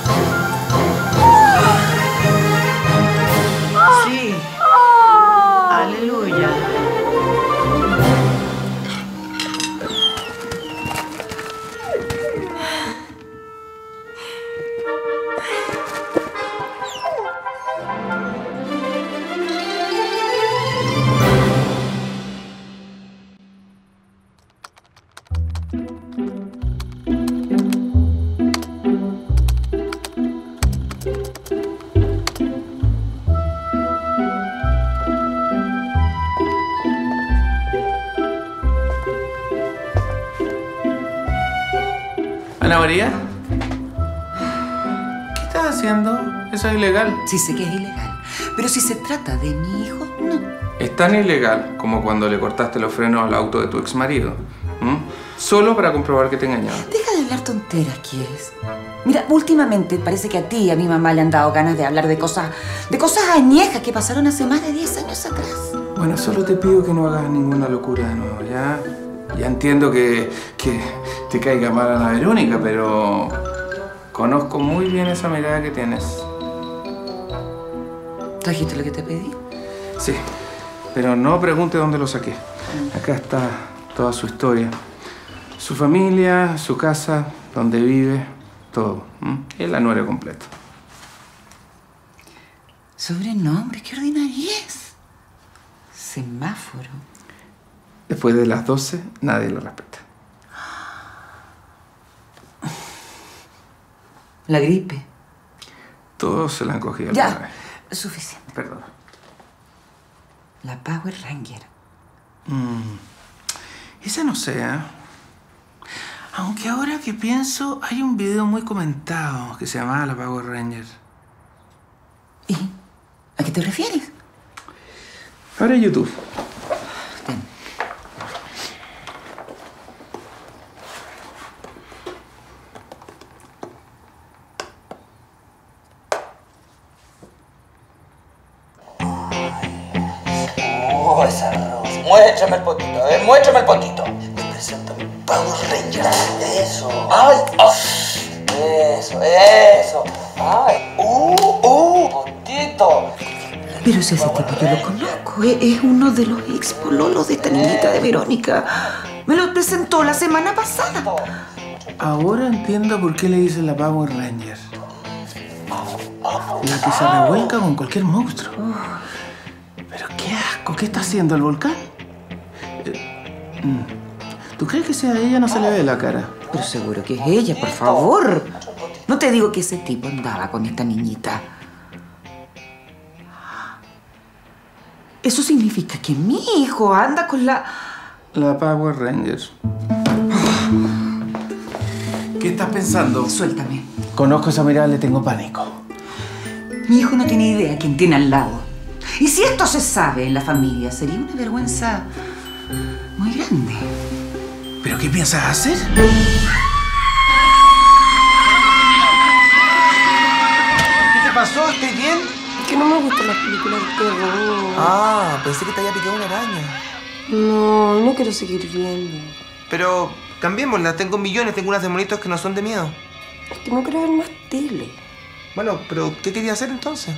Sí. Aleluya. María? ¿Qué estás haciendo? Eso es ilegal. Sí sé que es ilegal, pero si se trata de mi hijo, no. Es tan ilegal como cuando le cortaste los frenos al auto de tu exmarido. Solo para comprobar que te engañaba. Deja de hablar tonteras, ¿quieres? Mira, últimamente parece que a ti y a mi mamá le han dado ganas de hablar de cosas añejas que pasaron hace más de 10 años atrás. Bueno, solo te pido que no hagas ninguna locura de nuevo, ¿ya? Ya entiendo que te caiga mal a la Verónica, pero conozco muy bien esa mirada que tienes. ¿Trajiste lo que te pedí? Sí, pero no pregunte dónde lo saqué. Acá está toda su historia. Su familia, su casa, donde vive, todo. Es la nuera completa. Sobrenombre, qué ordinariez. Semáforo. Después de las 12, nadie lo respeta. La gripe. Todos se la han cogido Ya, alguna vez. suficiente. Perdón. La Power Ranger. Esa no sé, ¿eh? Aunque ahora que pienso, hay un video muy comentado que se llamaba La Power Ranger. ¿Y? ¿A qué te refieres? Ahora YouTube. Ten. Oh, esa rosa. Muéstrame el potito, a ver, muéstrame el potito. Me presento mi Power Ranger. Eso. Ay, eso. Ay, potito. Pero si ese tipo yo lo conozco, es uno de los ex pololos de esta niñita de Verónica. Me lo presentó la semana pasada. Ahora entiendo por qué le dicen la Power Ranger. La que se revuelca con cualquier monstruo. Pero qué asco, ¿qué está haciendo el volcán? ¿Tú crees que si a ella no se le ve la cara? Pero seguro que es ella, por favor. No te digo que ese tipo andaba con esta niñita. Eso significa que mi hijo anda con la Power Ranger. ¿Qué estás pensando? Suéltame. Conozco esa mirada, le tengo pánico. Mi hijo no tiene idea quién tiene al lado. Y si esto se sabe en la familia, sería una vergüenza muy grande. ¿Pero qué piensas hacer? ¿Qué te pasó? ¿Estás bien? Que no me gustan las películas de terror. Ah, pensé que te había picado una araña. No quiero seguir viendo. Pero cambiémosla, tengo millones, tengo unas de monitos que no son de miedo. Es que no quiero ver más tele. Bueno, pero ¿qué quería hacer entonces?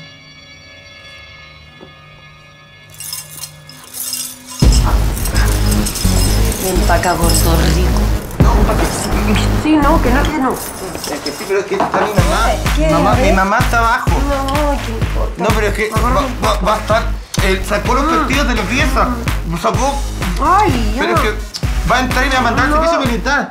Ven pa' acá, gordo rico. Sí, no, que no. Pero es que está mi mamá. ¿Qué? Mi mamá está abajo. No, ¿qué importa? No, pero es que va a estar... sacó los vestidos de la pieza. Lo sacó. Ay, ya. Pero es que va a entrar y me va a mandar al servicio militar.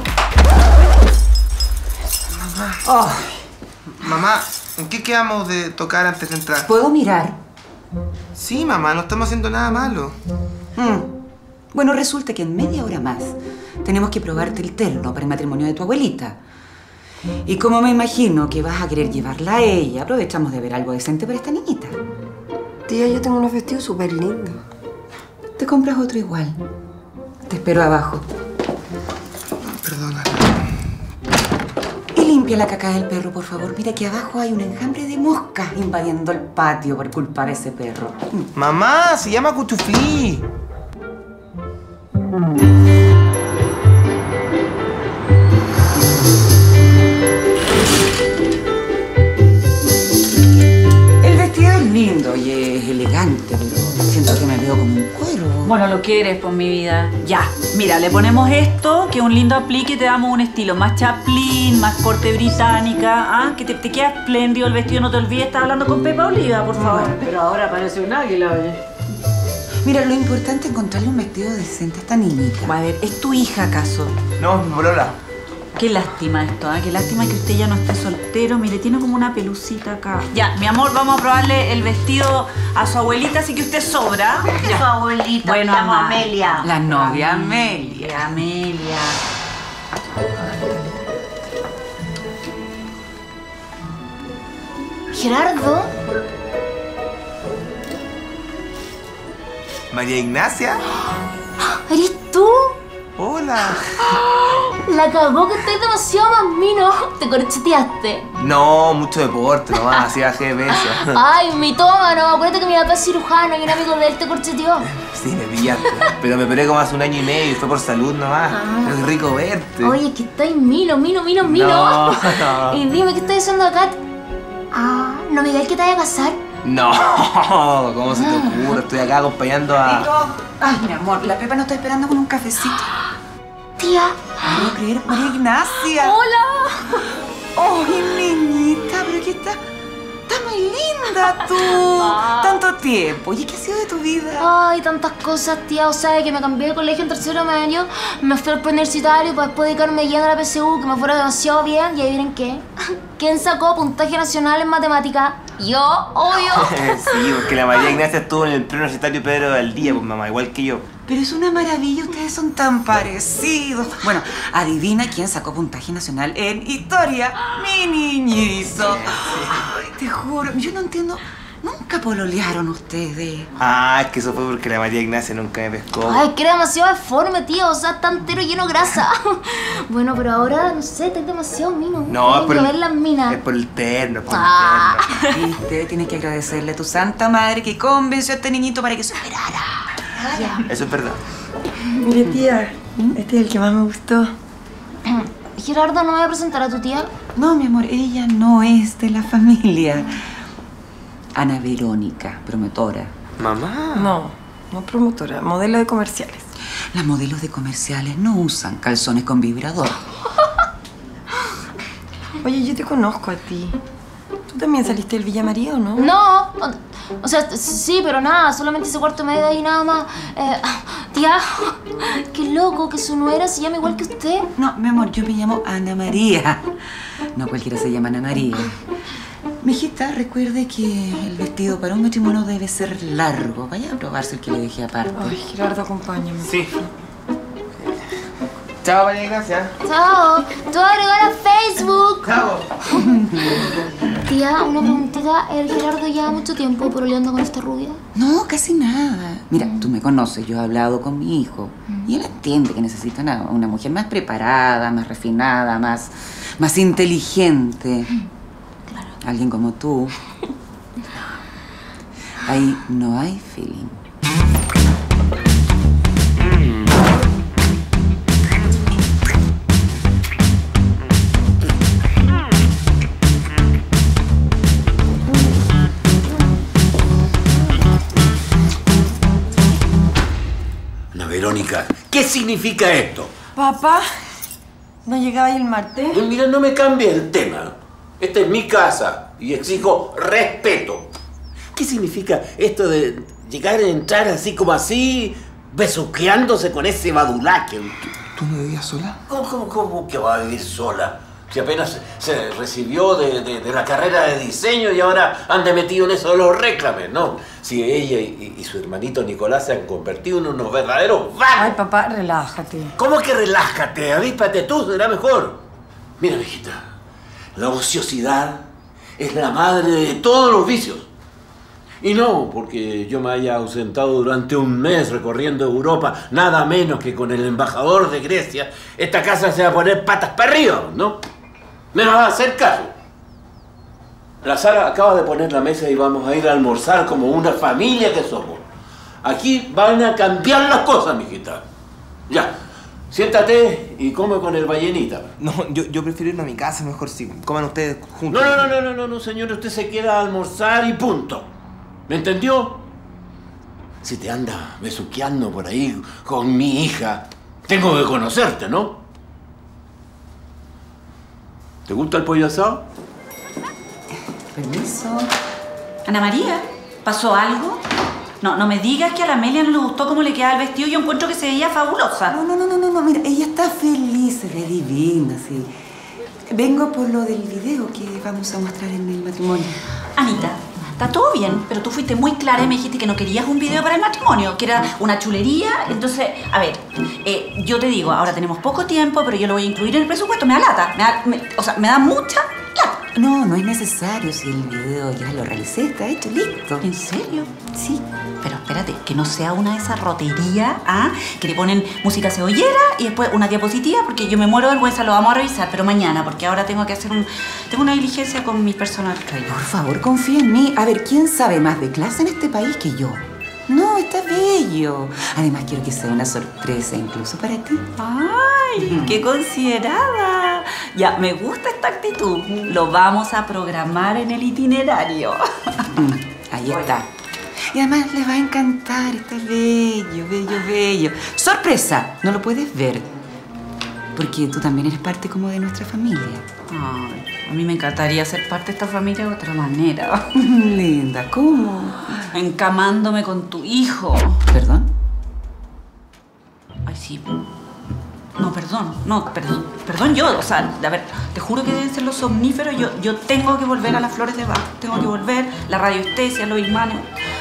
Mamá, ¿en qué quedamos de tocar antes de entrar? ¿Puedo mirar? Sí, mamá, no estamos haciendo nada malo. Bueno, resulta que en media hora más tenemos que probarte el terno para el matrimonio de tu abuelita. Y como me imagino que vas a querer llevarla a ella, aprovechamos de ver algo decente para esta niñita. Tía, yo tengo unos vestidos súper lindos. Te compras otro igual. Te espero abajo. Perdona. Y limpia la caca del perro, por favor. Mira que abajo hay un enjambre de moscas invadiendo el patio por culpa de ese perro. Mamá, se llama Cuchuflí. El vestido es lindo y es elegante, pero siento que me veo como un cuero. Bueno, lo quieres, por mi vida. Ya, mira, le ponemos esto, que es un lindo aplique y te damos un estilo más chaplin, más corte británica, que te queda espléndido el vestido, no te olvides, estás hablando con Pepa Oliva, por favor. Pero ahora parece un águila, oye. Mira, lo importante es encontrarle un vestido decente a esta niñita. A ver, ¿es tu hija acaso? No, Lola. Qué lástima esto, Qué lástima que usted ya no esté soltero. Mire, tiene como una pelucita acá. Ya, mi amor, vamos a probarle el vestido a su abuelita, así que usted sobra. ¿Por qué su abuelita? Bueno, me llamo mamá. Amelia. La novia Amelia. Amelia. Gerardo. María Ignacia. ¿Eres tú? Hola. La cagó que estoy demasiado más mino. ¿Te corcheteaste? No, mucho deporte nomás, así bajé de peso. Ay, mitómano. Acuérdate que mi papá es cirujano y un amigo de él te corcheteó. Sí, me pillaste. Pero me operé como hace 1 año y medio y fue por salud nomás. Pero qué rico verte. Oye, que estáis mino. No. Y dime, ¿qué estás haciendo acá? Ah, no me digas que te vayas a casar. No, ¿cómo se te ocurre? Estoy acá acompañando a... Ay, mi amor, la Pepa nos está esperando con un cafecito. Tía. No puedo creer, María Ignacia. Hola. Ay, niñita, pero que está muy linda tú. Tanto tiempo. Oye, ¿qué ha sido de tu vida? Ay, tantas cosas, tía. O sea, que me cambié de colegio en 3º medio, me fui al preuniversitario para después dedicarme lleno a la PSU, que me fuera demasiado bien. Y adivinen qué. ¿Quién sacó puntaje nacional en matemática? Yo, obvio. Sí, porque la María Ignacia estuvo en el preuniversitario Pedro Valdía, pues mamá, igual que yo. Pero es una maravilla, ustedes son tan parecidos. Bueno, adivina quién sacó puntaje nacional en historia. Mi niñito. Ay, te juro, yo no entiendo. Nunca pololearon ustedes. Ah, es que eso fue porque la María Ignacia nunca me pescó. Ay, que era demasiado deforme, tío. O sea, está entero lleno de grasa. Bueno, pero ahora, no sé, estás demasiado mino. No, es por, ver las minas. Es por el terno, es por el terno. Viste, tienes que agradecerle a tu santa madre que convenció a este niñito para que se operara. Eso es verdad. Mire, tía, este es el que más me gustó. Gerardo, ¿no me voy a presentar a tu tía? No, mi amor, ella no es de la familia. Ana Verónica, promotora. ¿Mamá? No promotora, modelo de comerciales. Las modelos de comerciales no usan calzones con vibrador. Oye, yo te conozco a ti. ¿Tú también saliste del Villa María o no? No, o sea, sí, pero nada, solamente hice 4º medio y nada más. Tía, qué loco que su nuera se llama igual que usted. No, mi amor, yo me llamo Ana María. No cualquiera se llama Ana María. Mijita, recuerde que el vestido para un matrimonio debe ser largo. Vaya a probarse el que le dejé aparte. Ay, Gerardo, acompáñame. Sí. Chao, María Ignacia. Chao. Tú agregar a Facebook. Chao. Tía, una preguntita. ¿El Gerardo lleva mucho tiempo pololeando con esta rubia? No, casi nada. Mira, tú me conoces, yo he hablado con mi hijo. Y él entiende que necesita una mujer más preparada, más refinada, más inteligente. Claro. Alguien como tú. Ahí no hay feeling. Verónica, ¿qué significa esto? Papá, ¿no llegaba ahí el martes? Mira, no me cambie el tema. Esta es mi casa y exijo respeto. ¿Qué significa esto de llegar a entrar así como así, besuqueándose con ese badulaque? ¿Tú no vivías sola? ¿Cómo que va a vivir sola? Si apenas se recibió de la carrera de diseño y ahora anda metido en eso de los réclames, ¿no? Si ella y su hermanito Nicolás se han convertido en unos verdaderos vagos. Ay, papá, relájate. ¿Cómo que relájate? Avíspate tú, será mejor. Mira, mijita, la ociosidad es la madre de todos los vicios. Y no porque yo me haya ausentado durante 1 mes recorriendo Europa, nada menos que con el embajador de Grecia, esta casa se va a poner patas para arriba, ¿no? ¿Me vas a hacer caso? La Sara acaba de poner la mesa y vamos a ir a almorzar como una familia que somos. Aquí van a cambiar las cosas, mijita. Ya, siéntate y come con el ballenita. No, yo prefiero irme a mi casa, mejor si coman ustedes juntos. No, señor, usted se queda a almorzar y punto. ¿Me entendió? Si te anda besuqueando por ahí con mi hija, tengo que conocerte, ¿no? ¿Te gusta el pollo asado? Permiso. Ana María, ¿pasó algo? No me digas que a la Amelia no le gustó cómo le quedaba el vestido. Yo encuentro que se veía fabulosa. No, mira, ella está feliz, se ve divina, sí. Vengo por lo del video que vamos a mostrar en el matrimonio. Anita, está todo bien, pero tú fuiste muy clara y me dijiste que no querías un video para el matrimonio, que era una chulería. Entonces, a ver, yo te digo, ahora tenemos poco tiempo, pero yo lo voy a incluir en el presupuesto. Me da lata, me da mucha lata. No, no es necesario. Si el video ya lo realicé, está hecho, listo. ¿En serio? Sí. Pero espérate, que no sea una de esas roterías, ¿ah? Que le ponen música cebollera y después una diapositiva, porque yo me muero de vergüenza, lo vamos a revisar, pero mañana, porque ahora tengo que hacer tengo una diligencia con mi personal trainer. Por favor, confía en mí. A ver, ¿quién sabe más de clase en este país que yo? No, está bello. Además, quiero que sea una sorpresa incluso para ti. ¡Ay, qué considerada! Ya, me gusta esta actitud. Lo vamos a programar en el itinerario. Ahí está. Y además les va a encantar. Está bello, bello, bello. ¡Sorpresa! No lo puedes ver. Porque tú también eres parte como de nuestra familia. Ay, a mí me encantaría ser parte de esta familia de otra manera. Linda, ¿cómo? Encamándome con tu hijo. ¿Perdón? Ay, sí. No, perdón. No, perdón. Perdón yo. O sea, a ver, te juro que deben ser los somníferos. Yo tengo que volver a las flores de Bach. Tengo que volver. La radioestesia, los imanes.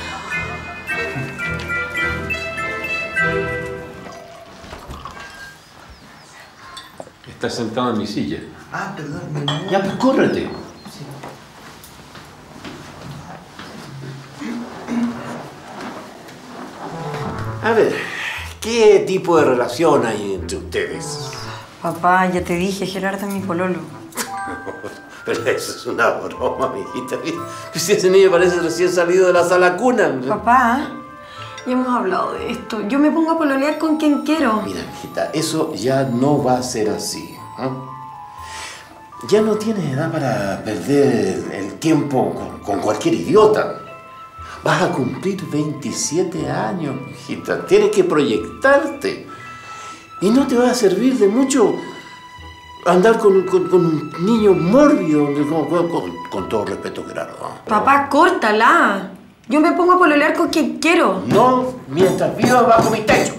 Estás sentado en mi silla. Ah, perdón. Ya, pues córrete. A ver, ¿qué tipo de relación hay entre ustedes? Papá, ya te dije, Gerardo es mi pololo. Pero eso es una broma, mijita. Pues ese niño parece recién salido de la sala cuna. Papá, ya hemos hablado de esto. Yo me pongo a pololear con quien quiero. Mira, mijita, eso ya no va a ser así. Ya no tienes edad para perder el tiempo con cualquier idiota. Vas a cumplir 27 años, mijita. Tienes que proyectarte. Y no te va a servir de mucho andar con un niño mórbido, con todo respeto, Gerardo. Papá, córtala. Yo me pongo a pololear con quien quiero. No, mientras viva bajo mi techo.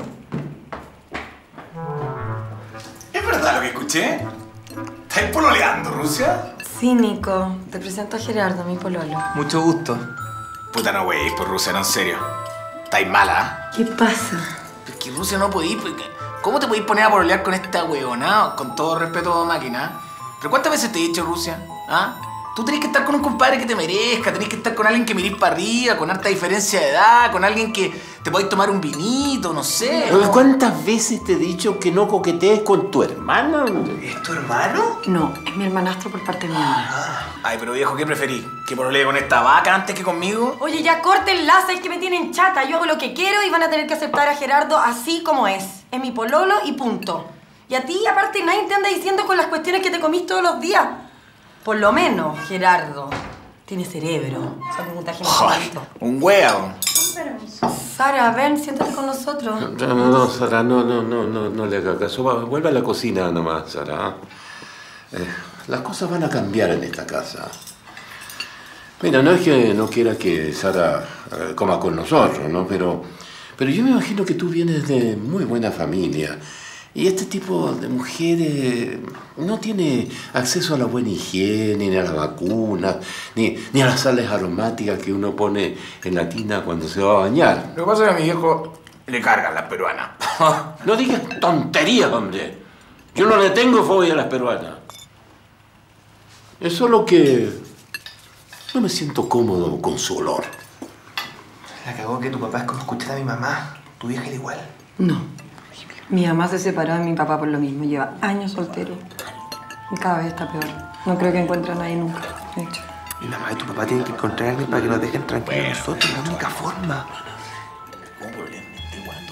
¿Es verdad lo que escuché? ¿Estás pololeando, Rusia? Sí, Nico. Te presento a Gerardo, mi pololo. Mucho gusto. Puta, no, wey, por Rusia, no, en serio. Estáis mala. ¿Qué pasa? Es que Rusia no podís. ¿Cómo te podís poner a pololear con esta huevona? Con todo respeto a máquina. ¿Pero cuántas veces te he dicho, Rusia? ¿Ah? Tú tenés que estar con un compadre que te merezca, tenés que estar con alguien que mirís para arriba, con harta diferencia de edad, con alguien que te podéis tomar un vinito, no sé. ¿Cuántas veces te he dicho que no coquetees con tu hermana? ¿Es tu hermano? No, es mi hermanastro por parte de mi mamá. Ay, pero viejo, ¿qué preferís? ¿Que pololee con esta vaca antes que conmigo? Oye, ya corten las, es que me tienen chata. Yo hago lo que quiero y van a tener que aceptar a Gerardo así como es. Es mi pololo y punto. Y a ti, aparte, nadie te anda diciendo con las cuestiones que te comís todos los días. Por lo menos, Gerardo, tiene cerebro. Son un puntaje más alto. Un huevo. Sara, ven, siéntate con nosotros. No, Sara, no le hagas caso. Vuelve a la cocina nomás, Sara. Las cosas van a cambiar en esta casa. Mira, no es que no quiera que Sara coma con nosotros, ¿no? Pero yo me imagino que tú vienes de muy buena familia. Y este tipo de mujeres no tiene acceso a la buena higiene, ni a las vacunas, ni a las sales aromáticas que uno pone en la tina cuando se va a bañar. Lo que pasa es que a mi viejo le cargan las peruanas. No digas tonterías, hombre. Yo no le tengo fobia a las peruanas. Es solo que no me siento cómodo con su olor. La cagó que tu papá es como escuchar a mi mamá. Tu vieja era igual. No. Mi mamá se separó de mi papá por lo mismo. Lleva años soltero. Y cada vez está peor. No creo que encuentre a nadie nunca, de hecho. Mi mamá y tu papá tienen que encontrar a alguien para que nos dejen tranquilos a nosotros. Es la única forma. ¿Cómo problema este guato?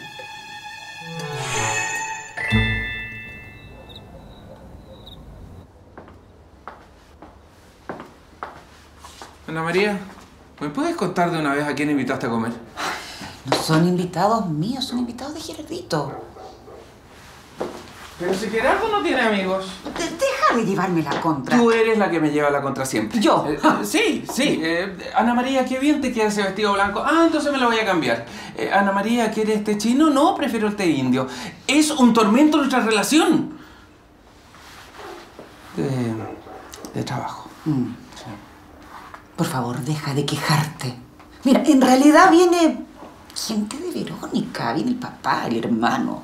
Ana María, ¿me puedes contar de una vez a quién invitaste a comer? No son invitados míos, son invitados de Gerardito. Pero si Gerardo no tiene amigos. Deja de llevarme la contra. Tú eres la que me lleva la contra siempre. ¿Yo? Sí. Ana María, qué bien te queda ese vestido blanco. Ah, entonces me lo voy a cambiar. Ana María, ¿quieres té chino? No, prefiero el té indio. Es un tormento nuestra relación. De trabajo. Sí. Por favor, deja de quejarte. Mira, en realidad viene gente de Verónica. Viene el papá, el hermano.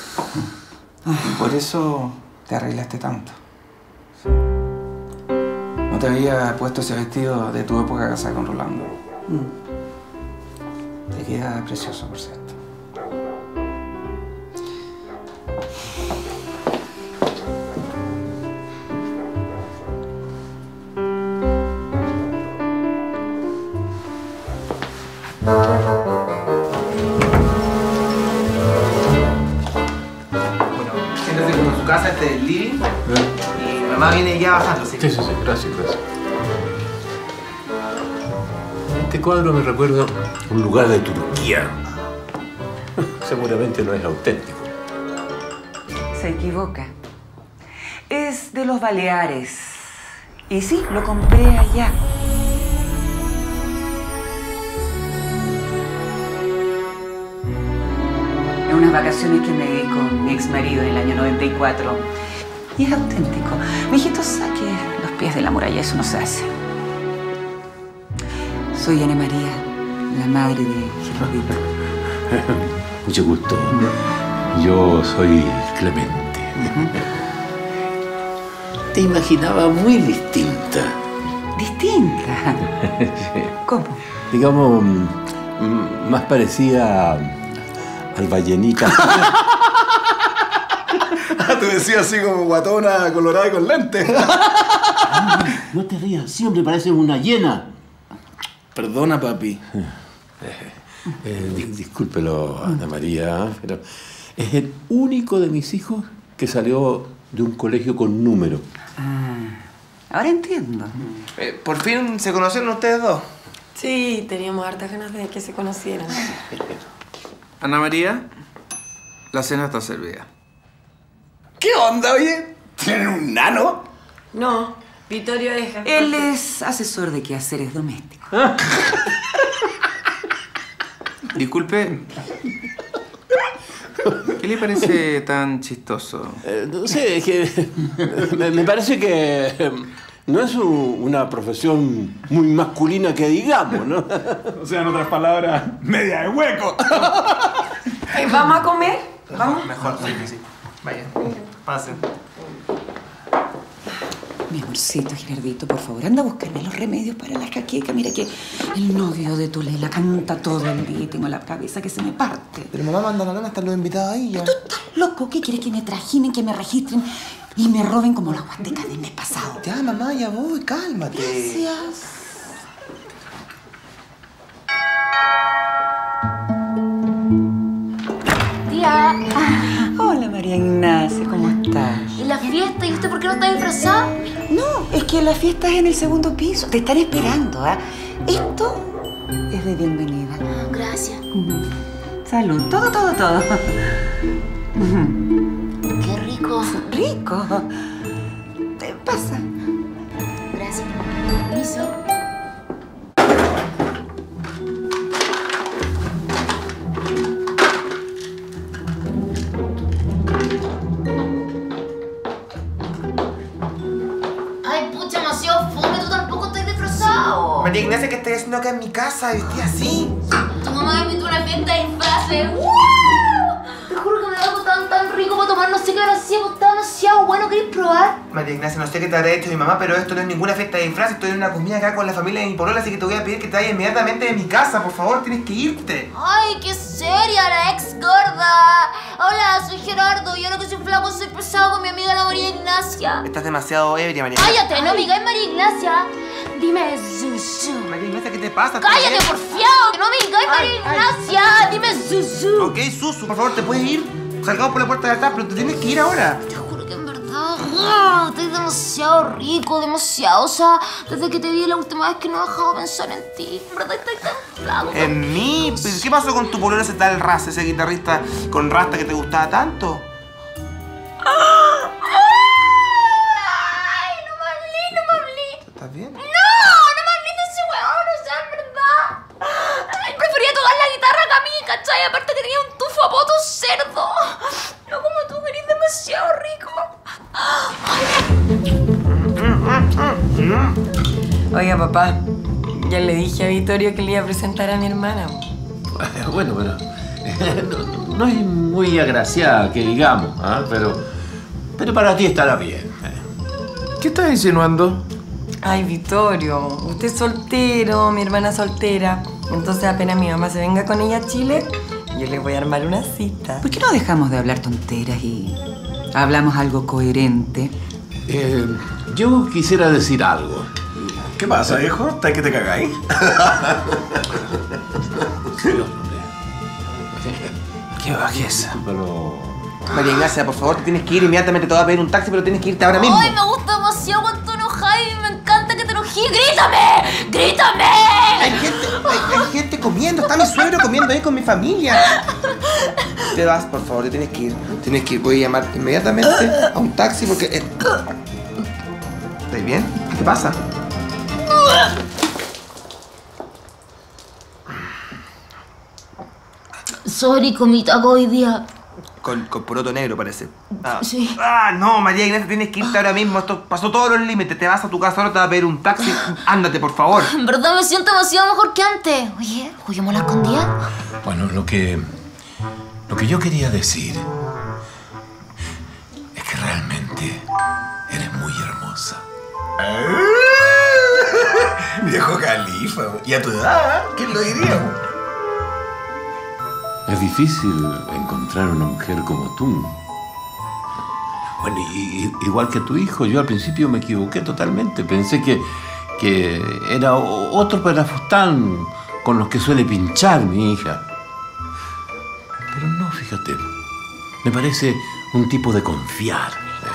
Y por eso te arreglaste tanto. No te había puesto ese vestido de tu época casada con Rolando. Te queda precioso, por cierto. Bueno, siéntese como en su casa, este es el living. Y mi mamá viene ya bajando, así que... Sí, gracias. Este cuadro me recuerda a un lugar de Turquía. Seguramente no es auténtico. Se equivoca. Es de los Baleares. Y sí, lo compré allá. En unas vacaciones que me di con mi ex marido en el año 94. Y es auténtico. Mijito, saque los pies de la muralla, eso no se hace. Soy Ana María, la madre de Gerardito. Mucho gusto. Yo soy Clemente. Te imaginaba muy distinta. ¿Distinta? ¿Cómo? Digamos, más parecida al ballenita. Tú decías así como guatona, colorada y con lentes. No te rías, siempre pareces una hiena. Perdona, papi. Discúlpelo, Ana María, pero es el único de mis hijos que salió de un colegio con número. Ahora entiendo. ¿Por fin se conocieron ustedes dos? Sí, teníamos hartas ganas de que se conocieran. Ana María, la cena está servida. ¿Qué onda, oye? ¿Tienen un nano? No, Vittorio es... Él es asesor de quehaceres domésticos. Disculpe. ¿Qué le parece tan chistoso? No sé, es que me parece que no es una profesión muy masculina que digamos, ¿no? O sea, en otras palabras, media de hueco. ¿Vamos a comer? ¿Vamos? Mejor, sí. Vaya, pasen. Mi amorcito, Gerardito, por favor, anda a buscarme los remedios para la jaqueca. Mira que el novio de tu Lela canta todo el día y tengo la cabeza que se me parte. Pero mamá manda a la lana, están los invitados ahí ya. ¿Tú estás loco? ¿Qué quieres? Que me trajinen, que me registren y me roben como las huastecas del mes pasado. Ya, mamá, ya voy, cálmate. Gracias. Tía. Hola, María Ignacia, ¿cómo estás? ¿Y la fiesta? ¿Y usted por qué no está disfrazada? No, es que la fiesta es en el segundo piso. Te están esperando, ¿ah? Esto es de bienvenida. Gracias. Salud. Todo. Qué rico. Rico. Te pasa. Gracias. Permiso. Ay, pucha, demasiado fome. Tú tampoco estás disfrazado. María Ignacia, ¿qué estoy haciendo acá en mi casa? Vestida así. Tu mamá me invitó a una fiesta de disfraces. ¡Wow! Te juro que me da algo tan rico para tomar. No sé qué ahora sí, está demasiado bueno. ¿Querés probar? María Ignacia, no sé qué te habrá hecho mi mamá, pero esto no es ninguna fiesta de disfraz. Estoy en una comida acá con la familia de mi polola, así que te voy a pedir que te vayas inmediatamente de mi casa. Por favor, tienes que irte. Ay, qué seria la ex gorda. Hola, soy Gerardo. Y ahora que soy flaco, soy pesado con mi amiga la María Ignacia. Estás demasiado ebria, María Ignacia. Cállate, no me digas María Ignacia. Dime Zuzu. María Ignacia, ¿qué te pasa? Cállate, porfiado. Que no me digas María Ignacia. Dime Zuzu. Ok, Susu, por favor, ¿te puedes ir? Salgamos por la puerta de atrás, pero te tienes que ir ahora. Te juro que en verdad estoy demasiado rico, demasiado. O sea, desde que te vi la última vez que no he dejado de pensar en ti. En verdad estoy tan flaco. ¿En mí? ¿Qué pasó con tu pololo ese tal Raz, ese guitarrista con rasta que te gustaba tanto? Ay, no me hablé. ¿Estás bien? No me hablé de ese weón, o sea, en verdad. Ay, prefería tocar la guitarra que a mí, ¿cachai? Aparte que tenía un tufo a poto cerdo. No como tú, que eres demasiado rico. Oiga, papá, ya le dije a Vittorio que le iba a presentar a mi hermana. Bueno, pero no es muy agraciada, que digamos, ¿ah? Pero para ti estará bien. ¿Qué estás insinuando? Ay, Vittorio, usted es soltero, mi hermana es soltera. Entonces apenas mi mamá se venga con ella a Chile, yo le voy a armar una cita. ¿Por qué no dejamos de hablar tonteras y hablamos algo coherente? Yo quisiera decir algo. ¿Qué pasa, viejo? ¿Estás que te cagáis? Qué bajeza. Pero... María Ignacia, por favor, te tienes que ir inmediatamente. Te voy a pedir un taxi, pero tienes que irte ahora mismo. Ay, me gusta demasiado cuando te enojas y me encanta que te enojes. ¡Grítame! ¡Grítame! Hay gente comiendo. Está mi suegro comiendo ahí con mi familia. Te vas, por favor, te tienes que ir. Tienes que ir. Voy a llamar inmediatamente a un taxi porque... ¿Estás bien? ¿Qué te pasa? Sorry, comí taco hoy día. Con poroto negro, parece. Sí. No, María Ignacia, tienes que irte ahora mismo. Esto pasó todos los límites. Te vas a tu casa, ahora te vas a pedir un taxi. Ándate, por favor. En verdad me siento demasiado mejor que antes. Oye, ¿juguemos la escondida? Bueno, lo que yo quería decir es que realmente eres muy hermosa. Viejo califa. Y a tu edad, ¿quién lo diría? Es difícil encontrar una mujer como tú. Bueno, igual que tu hijo, yo al principio me equivoqué totalmente. Pensé que era otro pelafustán con los que suele pinchar mi hija. Pero no, fíjate. Me parece un tipo de confiar.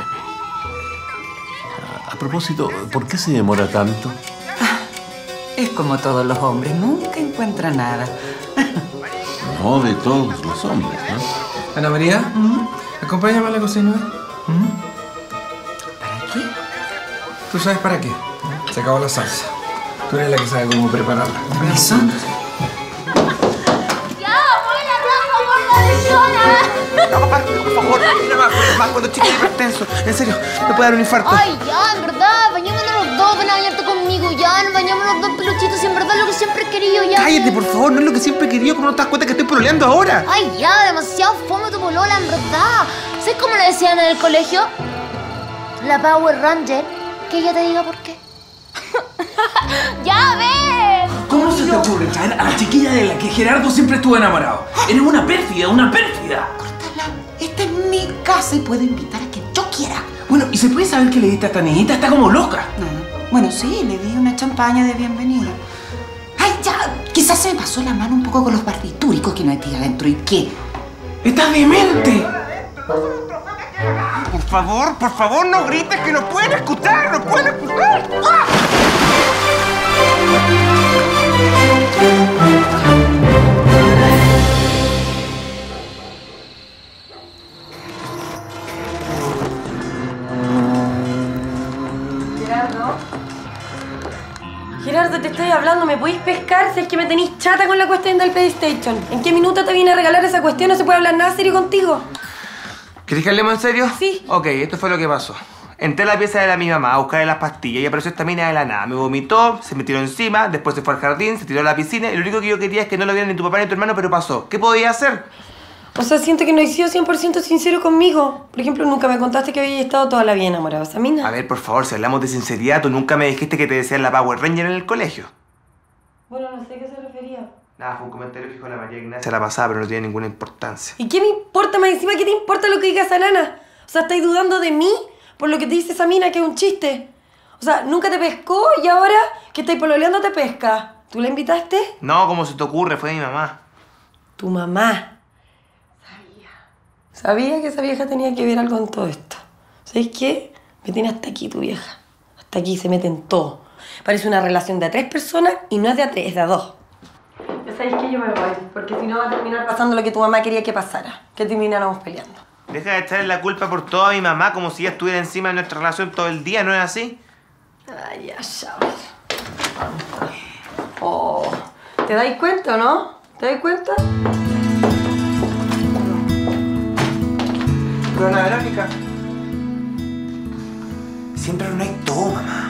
A propósito, ¿por qué se demora tanto? Es como todos los hombres, nunca encuentra nada. No de todos los hombres, ¿no? Ana María, acompáñame a la cocina. ¿Para qué? ¿Tú sabes para qué? Se acabó la salsa. Tú eres la que sabe cómo prepararla. ¿Eso? ¡Ya, buena, Rafa, gorda lechona! No, papá, por favor, mira más cuando el chico es hipertenso. En serio, me puede dar un infarto. Ay, ya, en verdad, bañémonos los dos, ven a bañarte conmigo, ya, nos bañamos los dos peluchitos, y en verdad es lo que siempre he querido, ya. Cállate, por favor, no es lo que siempre he querido. ¿Cómo no te das cuenta que estoy pololeando ahora? Ay, ya, demasiado fome tu polola, en verdad. ¿Sabes cómo le decían en el colegio? La Power Ranger. Que ella te diga por qué. ¡Ya ves! ¿Cómo se te ocurre traer a la chiquilla de la que Gerardo siempre estuvo enamorado? Eres una pérfida, una pérfida. Esta es mi casa y puedo invitar a quien yo quiera. Bueno, ¿y se puede saber qué le diste a esta niñita? Está como loca. No. Bueno, sí, le di una champaña de bienvenida. Ay, ya, quizás se me pasó la mano un poco con los barbitúricos que no metí adentro. ¿Y qué? ¡Estás demente! Por favor, no grites, que no pueden escuchar, no pueden escuchar. ¡Ah! Gerardo, te estoy hablando, ¿me podéis pescar si es que me tenéis chata con la cuestión del PlayStation? ¿En qué minuto te vine a regalar esa cuestión? No se puede hablar nada serio contigo. ¿Querés que hablemos en serio? Sí. Ok, esto fue lo que pasó. Entré a la pieza de mi mamá a buscarle las pastillas y apareció esta mina de la nada. Me vomitó, se me tiró encima, después se fue al jardín, se tiró a la piscina y lo único que yo quería es que no lo vieran ni tu papá ni tu hermano, pero pasó. ¿Qué podía hacer? O sea, siento que no has sido 100% sincero conmigo. Por ejemplo, nunca me contaste que habías estado toda la vida enamorado de esa mina. A ver, por favor, si hablamos de sinceridad, tú nunca me dijiste que te decían la Power Ranger en el colegio. Bueno, no sé a qué se refería. Nada, fue un comentario que dijo la María Ignacia la pasada, pero no tiene ninguna importancia. ¿Y qué me importa más encima? ¿Qué te importa lo que diga esa nana? O sea, ¿estáis dudando de mí por lo que te dice esa mina que es un chiste? O sea, nunca te pescó y ahora que estáis pololeando te pesca. ¿Tú la invitaste? No, ¿cómo se te ocurre? Fue mi mamá. Tu mamá. Sabía que esa vieja tenía que ver algo en todo esto. ¿Sabes qué? Me tiene hasta aquí tu vieja. Hasta aquí se mete en todo. Parece una relación de a 3 personas y no es de a 3, es de a 2. Ya sabéis que yo me voy, porque si no va a terminar pasando lo que tu mamá quería que pasara. Que termináramos peleando. Deja de echarle la culpa por todo a mi mamá como si ella estuviera encima de nuestra relación todo el día, ¿no es así? Ay, ya sabes. Oh, ¿te dais cuenta o no? ¿Te dais cuenta? Pero Ana Verónica, siempre no hay todo, mamá.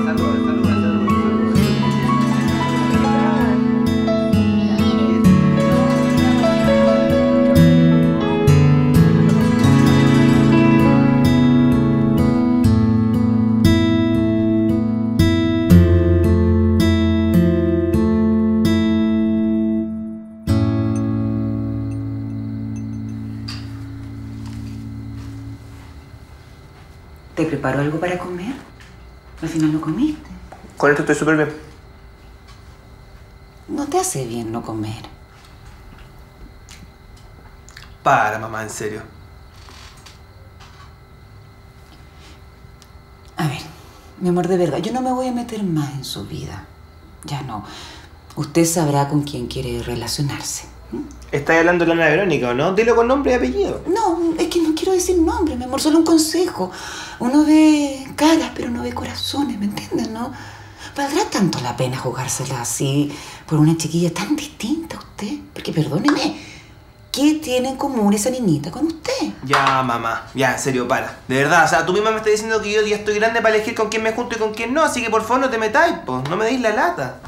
¿Te preparó algo para comer? Al final no comiste. Con esto estoy súper bien. No te hace bien no comer. Para, mamá, en serio. A ver, mi amor, de verdad, yo no me voy a meter más en su vida. Ya no. Usted sabrá con quién quiere relacionarse. ¿Estás hablando de Ana Verónica o no? Dilo con nombre y apellido. No, es que no quiero decir nombre, mi amor, solo un consejo. Uno ve caras, pero no ve corazones, ¿me entiendes, no? ¿Valdrá tanto la pena jugársela así por una chiquilla tan distinta a usted? Porque, perdóneme, ¿qué tiene en común esa niñita con usted? Ya, mamá. Ya, en serio, para. De verdad, o sea, tú misma me estás diciendo que yo ya estoy grande para elegir con quién me junto y con quién no, así que por favor no te metáis, po. No me deis la lata.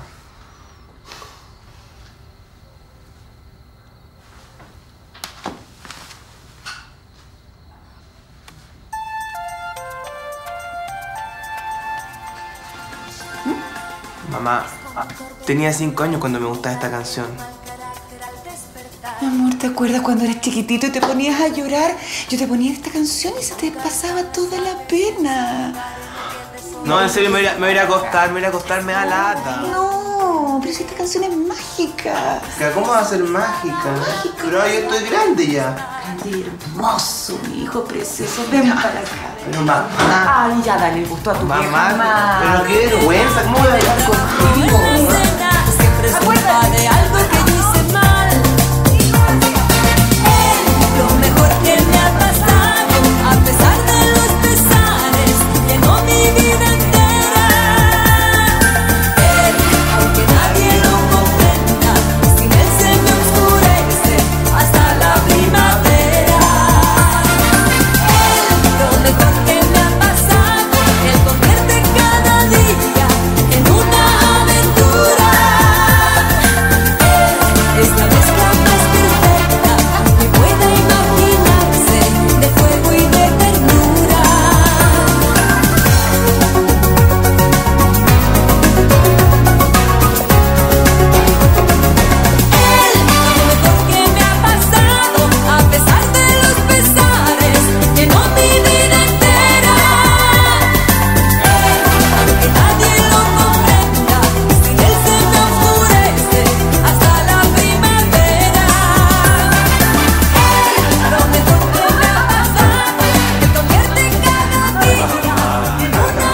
Mamá, tenía 5 años cuando me gustaba esta canción. Mi amor, ¿te acuerdas cuando eras chiquitito y te ponías a llorar? Yo te ponía esta canción y se te pasaba toda la pena. No, en serio, me voy a ir a acostar, me da lata. No, pero si esta canción es mágica. ¿Cómo va a ser mágica? Pero yo estoy grande ya. Grande y hermoso, mi hijo precioso. Ven para acá. Pero mamá. Ay, ya dale el gusto a tu vieja. Mamá, pero qué vergüenza, ¿cómo voy a dejar contigo? Siempre es culpa de algo que hice mal. Lo mejor que me ha pasado, a pesar de los pesares, llenó mi vida entera. Él, aunque nadie lo comprenda, sin él se me oscurece hasta la primavera. Él, lo mejor que me ha pasado, él convierte cada día en una aventura. Él es la mezcla más perfecta que pueda imaginarse, de fuego y de ternura. Él, lo mejor que me ha pasado, a pesar de los pesares, llenó mi vida entera. Él, aunque nadie lo comprenda, sin él se me oscurece hasta la primavera. Él, lo mejor que me ha pasado, me convierte cada día en una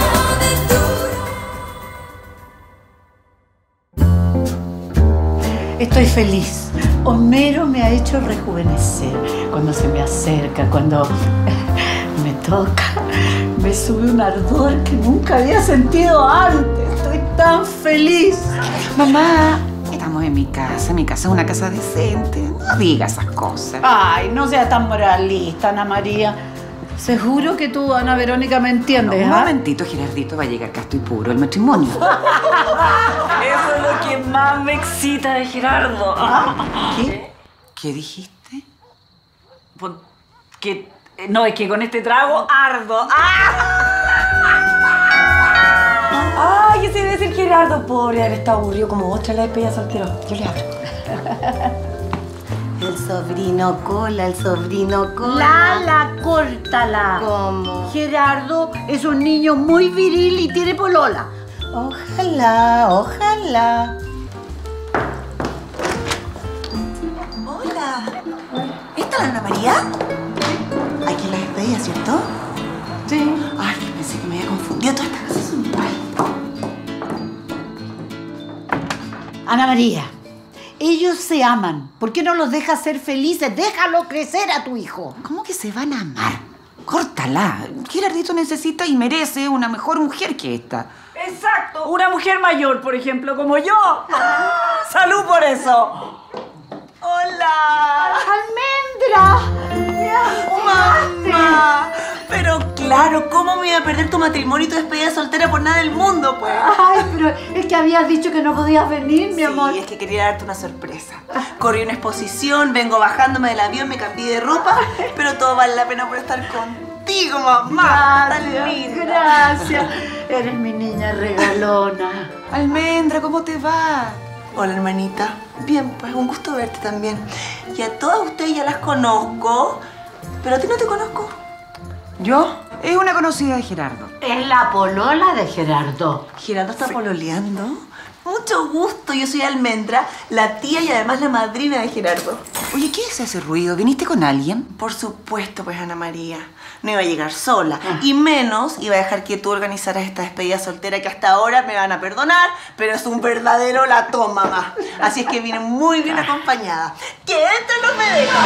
aventura. Estoy feliz. Homero me ha hecho rejuvenecer. Cuando se me acerca, cuando me toca, me sube un ardor que nunca había sentido antes. Estoy tan feliz. Mamá, estamos en mi casa. Mi casa es una casa decente. No digas esas cosas. Ay, no seas tan moralista, Ana María. Seguro que tú, Ana Verónica, me entiendes, Un ¿ah? momentito, Gerardito, va a llegar casto y puro el matrimonio. Eso es lo que más me excita de Gerardo. ¿Qué? ¿Qué dijiste? Pues, que... No, es que con este trago ardo. Ay, ese debe ser Gerardo, pobre, él está aburrido como otra la despedida soltero. Yo le abro. El sobrino cola, el sobrino cola. Lala, córtala. ¿Cómo? Gerardo es un niño muy viril y tiene polola. Ojalá, ojalá. Hola. ¿Esta es la Ana María? Aquí la despedida, ¿cierto? Sí. Ay, pensé que me había confundido. Todas estas casas son iguales. Ana María, ellos se aman. ¿Por qué no los dejas ser felices? Déjalo crecer a tu hijo. ¿Cómo que se van a amar? Córtala. Gerardito necesita y merece una mejor mujer que esta. Exacto. Una mujer mayor, por ejemplo, como yo. ¡Salud por eso! ¡Hola! ¡Almendra! Mamá, pero claro, ¿cómo me me iba a perder tu matrimonio y tu despedida soltera por nada del mundo, pues. Ay, pero es que habías dicho que no podías venir, mi amor. Sí, es que quería darte una sorpresa. Corrí una exposición, vengo bajándome del avión, me cambié de ropa, pero todo vale la pena por estar contigo, mamá. Tan linda. Gracias. Eres mi niña regalona. Almendra, ¿cómo te va? Hola, hermanita. Bien, pues un gusto verte también. Y a todas ustedes ya las conozco, pero a ti no te conozco. ¿Yo? Es una conocida de Gerardo. Es la polola de Gerardo. ¿Gerardo está pololeando? Mucho gusto, yo soy Almendra, la tía y además la madrina de Gerardo. Oye, ¿qué es ese ruido? ¿Viniste con alguien? Por supuesto, pues, Ana María. No iba a llegar sola. Y menos iba a dejar que tú organizaras esta despedida soltera que hasta ahora me van a perdonar, pero es un verdadero latón, mamá. Así es que vine muy bien acompañada. ¡Que entren los médicos!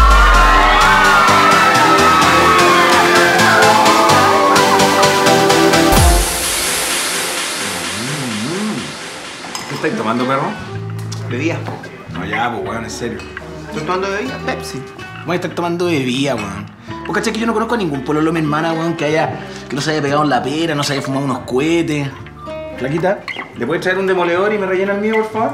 ¿Qué estáis tomando, perro? Bebida. No, ya, pues, weón, en serio. ¿Estoy tomando bebida? Pepsi. Voy a estar tomando bebida, weón. ¿Vos cachai que yo no conozco a ningún pololo de mi hermana, weón, que no se haya pegado en la pera, no se haya fumado unos cohetes? Flaquita, ¿le puedes traer un demoledor y me rellena el mío, por favor?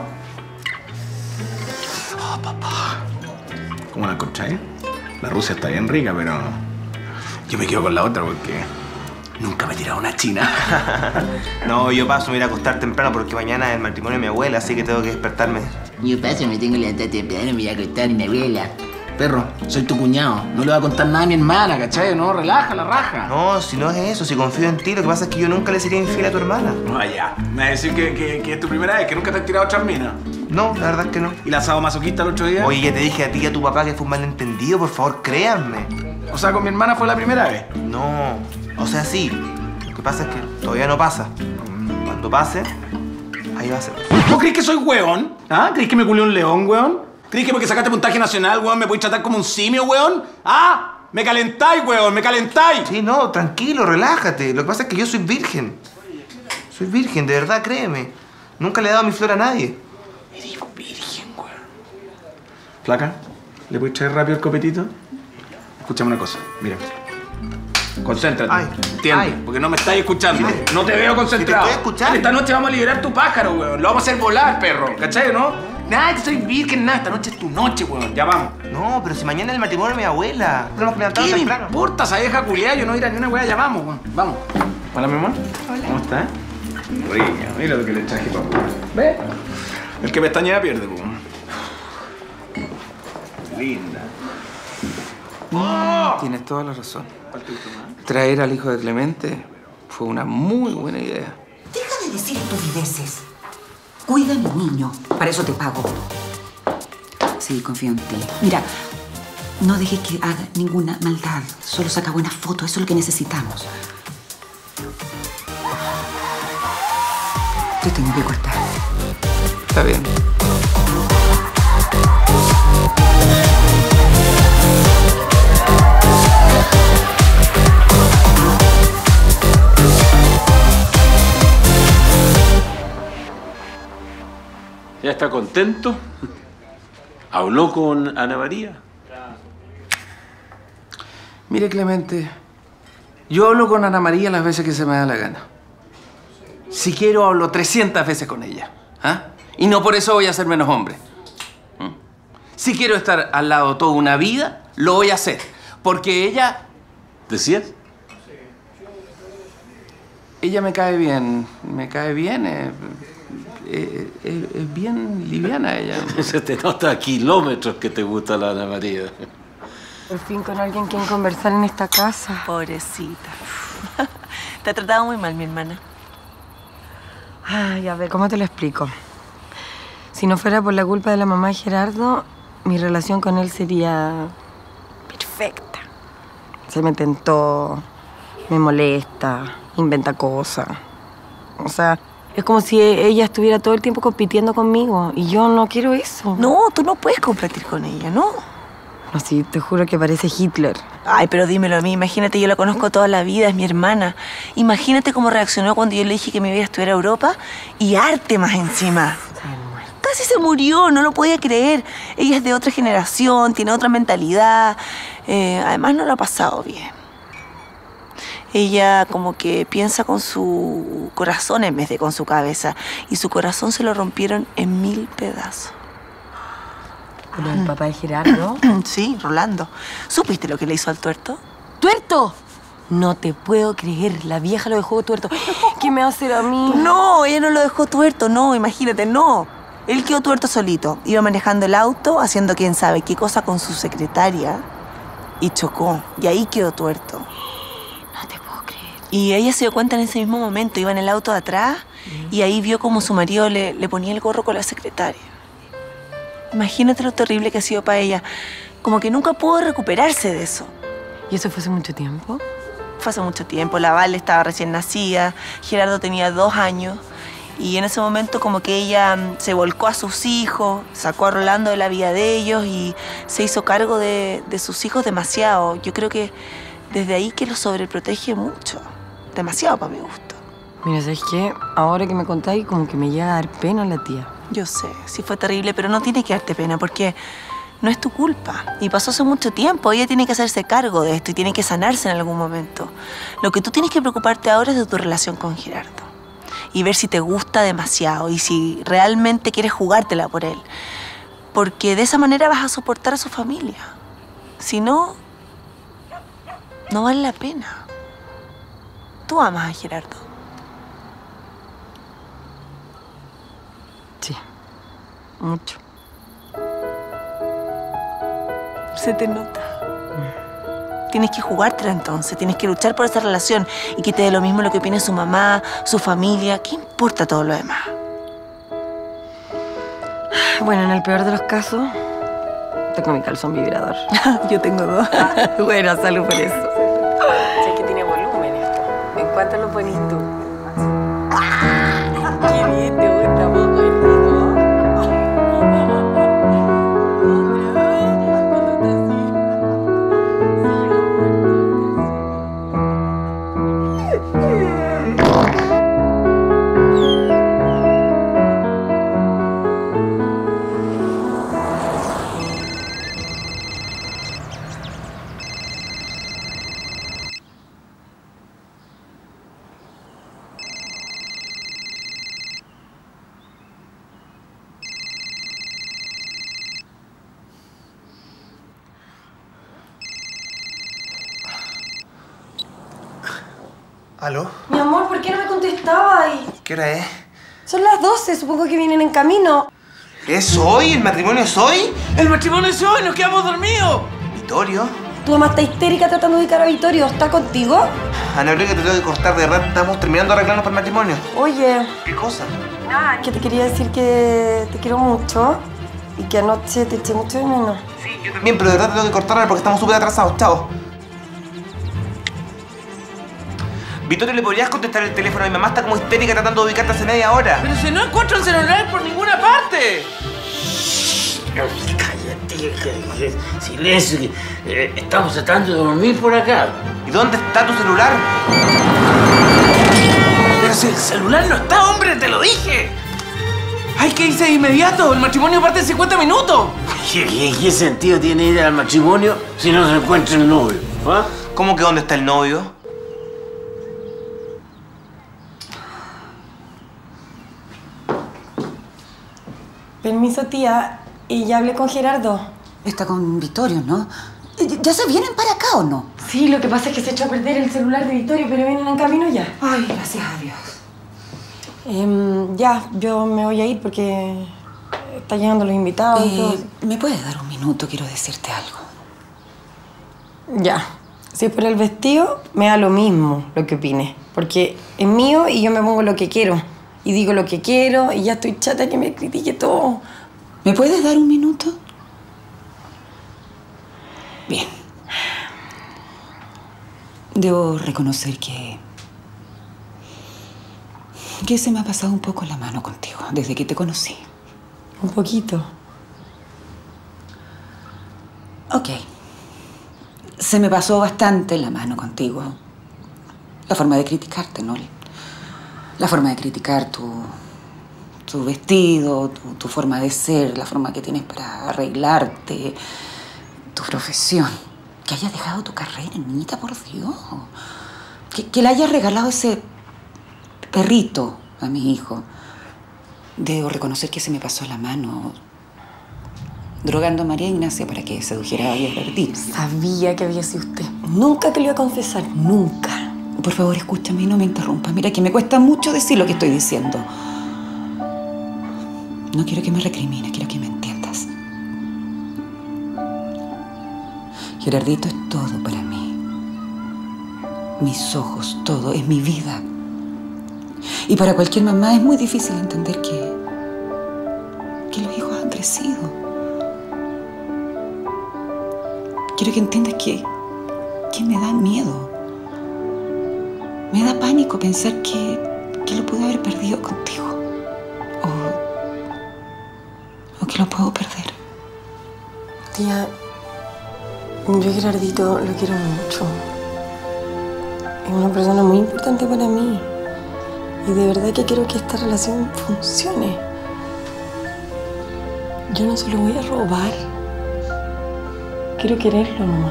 Oh, papá. ¿Cómo la encontráis? La Rusia está bien rica, pero yo me quedo con la otra porque nunca me he tirado una china. No, yo paso, me voy a ir a acostar temprano porque mañana es el matrimonio de mi abuela, así que tengo que despertarme. Yo paso, me tengo que levantar temprano, me voy a acostar en mi abuela. Perro, soy tu cuñado. No le voy a contar nada a mi hermana, ¿cachai? No, relaja la raja. No, si no es eso, si confío en ti, lo que pasa es que yo nunca le sería infiel a tu hermana. No, ya. Me vas a decir que es tu primera vez, que nunca te has tirado otra mina. No, la verdad es que no. ¿Y la asado masoquista el otro día? Oye, ya te dije a ti y a tu papá que fue un malentendido, por favor, créanme. O sea, con mi hermana fue la primera vez. No, o sea, sí. Lo que pasa es que todavía no pasa. Cuando pase, ahí va a ser. ¿Vos crees que soy hueón? ¿Ah? ¿Crees que me culió un león, hueón? ¿Crees que porque sacaste puntaje nacional, weón, me podéis tratar como un simio, weón? ¡Ah! ¡Me calentáis, weón! ¡Me calentáis! Sí, no, tranquilo, relájate. Lo que pasa es que yo soy virgen. Soy virgen, de verdad, créeme. Nunca le he dado mi flor a nadie. Eres virgen, weón. Flaca, ¿le puedes traer rápido el copetito? Escúchame una cosa, mira. Concéntrate. Ay, ¿entiendes? ay. Porque no me estáis escuchando. No te veo concentrado. Si te estoy escuchando. Esta noche vamos a liberar tu pájaro, weón. Lo vamos a hacer volar, perro. ¿Cachai, no? Nada, que soy virgen, nada. Esta noche es tu noche, weón. Ya vamos. No, pero si mañana es el matrimonio de mi abuela. Tenemos que levantarnos ¿Qué me temprano. importa esa vieja culiada? Yo no iré a ni una weá. Ya vamos, weón. Vamos. Hola, mi amor. Hola. ¿Cómo estás? Rica. Mira lo que le traje, papá. ¿Ves? El que pestañea pierde, weón. Linda. Tienes toda la razón. Traer al hijo de Clemente fue una muy buena idea. Deja de decir estupideces. Cuida a mi niño. Para eso te pago. Sí, confío en ti. Mira, no dejes que haga ninguna maldad. Solo saca buenas fotos. Eso es lo que necesitamos. Yo tengo que cortar. Está bien. ¿Ya está contento? ¿Habló con Ana María? Mire, Clemente, yo hablo con Ana María las veces que se me da la gana. Si quiero, hablo 300 veces con ella. ¿Ah? Y no por eso voy a ser menos hombre. Si quiero estar al lado toda una vida, lo voy a hacer. Porque ella... ¿Decías? Ella me cae bien. Me cae bien. Es bien liviana ella. Se te nota a kilómetros que te gusta la Ana María. Por fin con alguien quien conversar en esta casa. Pobrecita. Te ha tratado muy mal, mi hermana. Ay, a ver, ¿cómo te lo explico? Si no fuera por la culpa de la mamá de Gerardo, mi relación con él sería perfecta. Se me tentó, me molesta, inventa cosas. O sea, es como si ella estuviera todo el tiempo compitiendo conmigo y yo no quiero eso. No, tú no puedes competir con ella, ¿no? Así, te juro que parece Hitler. Ay, pero dímelo a mí. Imagínate, yo la conozco toda la vida, es mi hermana. Imagínate cómo reaccionó cuando yo le dije que me iba a estudiar a Europa y arte más encima. Casi se murió, no lo podía creer. Ella es de otra generación, tiene otra mentalidad. Además, no lo ha pasado bien. ella como que piensa con su corazón en vez de con su cabeza. Y su corazón se lo rompieron en 1000 pedazos. ¿Pero el papá de Gerardo? Sí, Rolando. ¿Supiste lo que le hizo al tuerto? ¡Tuerto! No te puedo creer, la vieja lo dejó tuerto. ¿Qué me va a hacer a mí? No, ella no lo dejó tuerto, no, imagínate, no. Él quedó tuerto solito. Iba manejando el auto, haciendo quién sabe qué cosa con su secretaria y chocó. Y ahí quedó tuerto. No te puedo creer. Y ella se dio cuenta en ese mismo momento. Iba en el auto de atrás y ahí vio como su marido le ponía el gorro con la secretaria. Imagínate lo terrible que ha sido para ella. Como que nunca pudo recuperarse de eso. ¿Y eso fue hace mucho tiempo? Fue hace mucho tiempo. La Vale estaba recién nacida. Gerardo tenía 2 años. Y en ese momento como que ella se volcó a sus hijos, sacó a Rolando de la vida de ellos y se hizo cargo de sus hijos demasiado. Yo creo que desde ahí que los sobreprotege mucho. Demasiado para mi gusto. Mira, ¿sabes qué? Ahora que me contáis, como que me llega a dar pena la tía. Yo sé, sí fue terrible, pero no tiene que darte pena porque no es tu culpa. Y pasó hace mucho tiempo. Ella tiene que hacerse cargo de esto y tiene que sanarse en algún momento. Lo que tú tienes que preocuparte ahora es de tu relación con Gerardo. Y ver si te gusta demasiado y si realmente quieres jugártela por él. Porque de esa manera vas a soportar a su familia. Si no, no vale la pena. Tú amas a Gerardo. Sí, mucho. Se te nota. Tienes que jugártela entonces, tienes que luchar por esa relación y que te dé lo mismo lo que opine su mamá, su familia. ¿Qué importa todo lo demás? Bueno, en el peor de los casos, tengo mi calzón vibrador. Yo tengo 2. Bueno, salud por eso. Sé que tiene volumen esto. ¿En cuánto lo pones tú? Qué bien te gusta, poco el rico. ¿Aló? Mi amor, ¿por qué no me contestabas? ¿Qué hora es? Son las 12, supongo que vienen en camino. ¿Es hoy? ¿El matrimonio es hoy? ¡El matrimonio es hoy! ¡Nos quedamos dormidos! ¿Vittorio? Tu mamá está histérica tratando de ubicar a Vittorio. ¿Está contigo? Ana, creo que te tengo que cortar de rato. Estamos terminando de arreglarnos para el matrimonio. Oye. ¿Qué cosa? Nada, que te quería decir que te quiero mucho y que anoche te eché mucho de menos. Sí, yo también, pero de verdad te tengo que cortar porque estamos súper atrasados. Chao. Vittorio, ¿le podrías contestar el teléfono? Mi mamá está como histérica tratando de ubicarte hace media hora. Pero si no encuentro el celular por ninguna parte. Cállate, silencio, que estamos tratando de dormir por acá. ¿Y dónde está tu celular? Pero si el celular no está, hombre, te lo dije. Hay que irse de inmediato, el matrimonio parte en 50 minutos. ¿Qué sentido tiene ir al matrimonio si no se encuentra el novio? ¿Ah? ¿Cómo que dónde está el novio? Permiso, tía. Y ya hablé con Gerardo. Está con Vittorio, ¿no? ¿Ya se vienen para acá o no? Sí, lo que pasa es que se echó a perder el celular de Vittorio, pero vienen en camino ya. Ay, gracias a Dios. Ya, yo me voy a ir porque están llegando los invitados y todo. ¿Me puedes dar un minuto? Quiero decirte algo. Ya. Si es por el vestido, me da lo mismo lo que opine. Porque es mío y yo me pongo lo que quiero. Y digo lo que quiero y ya estoy chata que me critique todo. ¿Me puedes dar un minuto? Bien. Debo reconocer que se me ha pasado un poco la mano contigo desde que te conocí. Un poquito. Ok. Se me pasó bastante la mano contigo. La forma de criticarte, ¿no? La forma de criticar tu vestido, tu forma de ser, la forma que tienes para arreglarte, tu profesión. Que hayas dejado tu carrera, niñita, por Dios. Que le hayas regalado ese perrito a mi hijo. Debo reconocer que se me pasó la mano drogando a María Ignacia para que sedujera a Gerardito. Sabía que había sido usted. Nunca te lo iba a confesar, nunca. Por favor, escúchame y no me interrumpas. Mira que me cuesta mucho decir lo que estoy diciendo. No quiero que me recrimines, quiero que me entiendas. Gerardito es todo para mí. Mis ojos, todo, es mi vida. Y para cualquier mamá es muy difícil entender que los hijos han crecido. Quiero que entiendas que me da miedo. Me da pánico pensar que lo puedo haber perdido contigo. O que lo puedo perder. Tía, yo a Gerardito lo quiero mucho. Es una persona muy importante para mí. Y de verdad que quiero que esta relación funcione. Yo no se lo voy a robar. Quiero quererlo nomás.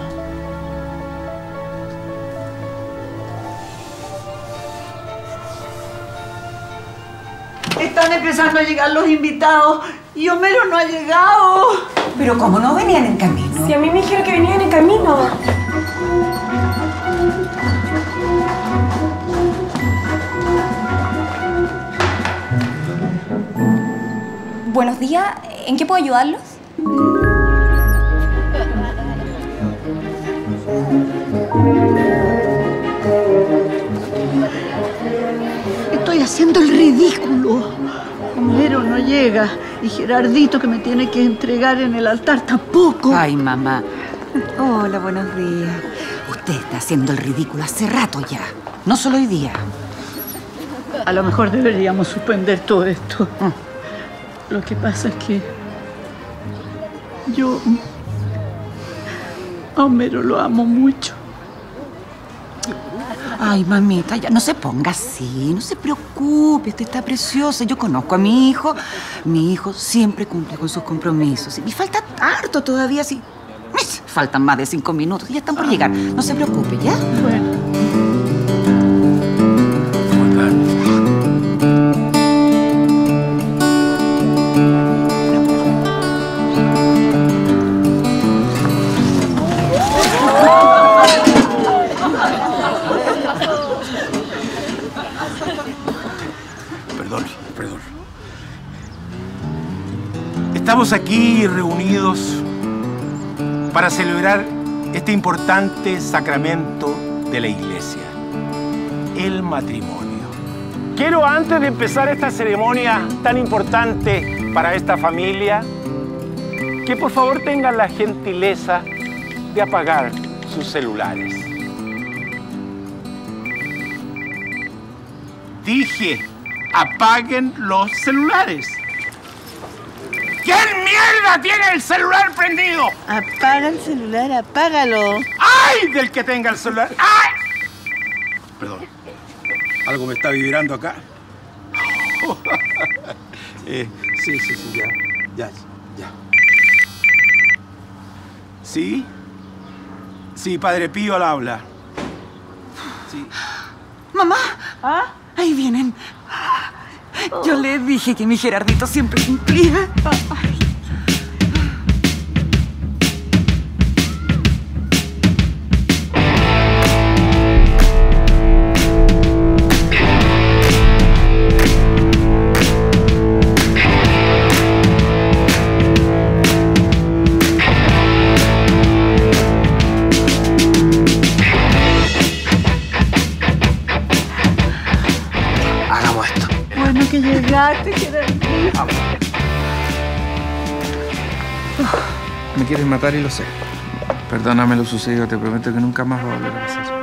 Están empezando a llegar los invitados y Homero no ha llegado. Pero ¿cómo no venían en camino? Si a mí me dijeron que venían en camino. Buenos días, ¿en qué puedo ayudarlos? Estoy haciendo el ridículo. Homero no llega y Gerardito, que me tiene que entregar en el altar, tampoco. Ay, mamá. Hola, buenos días. Usted está haciendo el ridículo hace rato ya. No solo hoy día. A lo mejor deberíamos suspender todo esto. Lo que pasa es que yo a Homero lo amo mucho. Ay, mamita, ya no se ponga así, no se preocupe, usted está preciosa. Yo conozco a mi hijo siempre cumple con sus compromisos. Y falta harto todavía, sí. Faltan más de 5 minutos y ya están por llegar. No se preocupe, ¿ya? Bueno. Perdón. Estamos aquí reunidos para celebrar este importante sacramento de la Iglesia, el matrimonio. Quiero, antes de empezar esta ceremonia tan importante para esta familia, que por favor tengan la gentileza de apagar sus celulares. Dije, apaguen los celulares. ¿Quién mierda tiene el celular prendido? Apaga el celular, apágalo. ¡Ay! Del que tenga el celular. ¡Ay! Perdón. ¿Algo me está vibrando acá? Sí, ya. ¿Sí? Sí, Padre Pío al habla. Sí. Mamá. Ahí vienen. Yo le dije que mi Gerardito siempre cumplía. Hagamos esto. Bueno que llegaste, Gerardito. Me quieres matar y lo sé. Perdóname lo sucedido, te prometo que nunca más va a volver a pasar.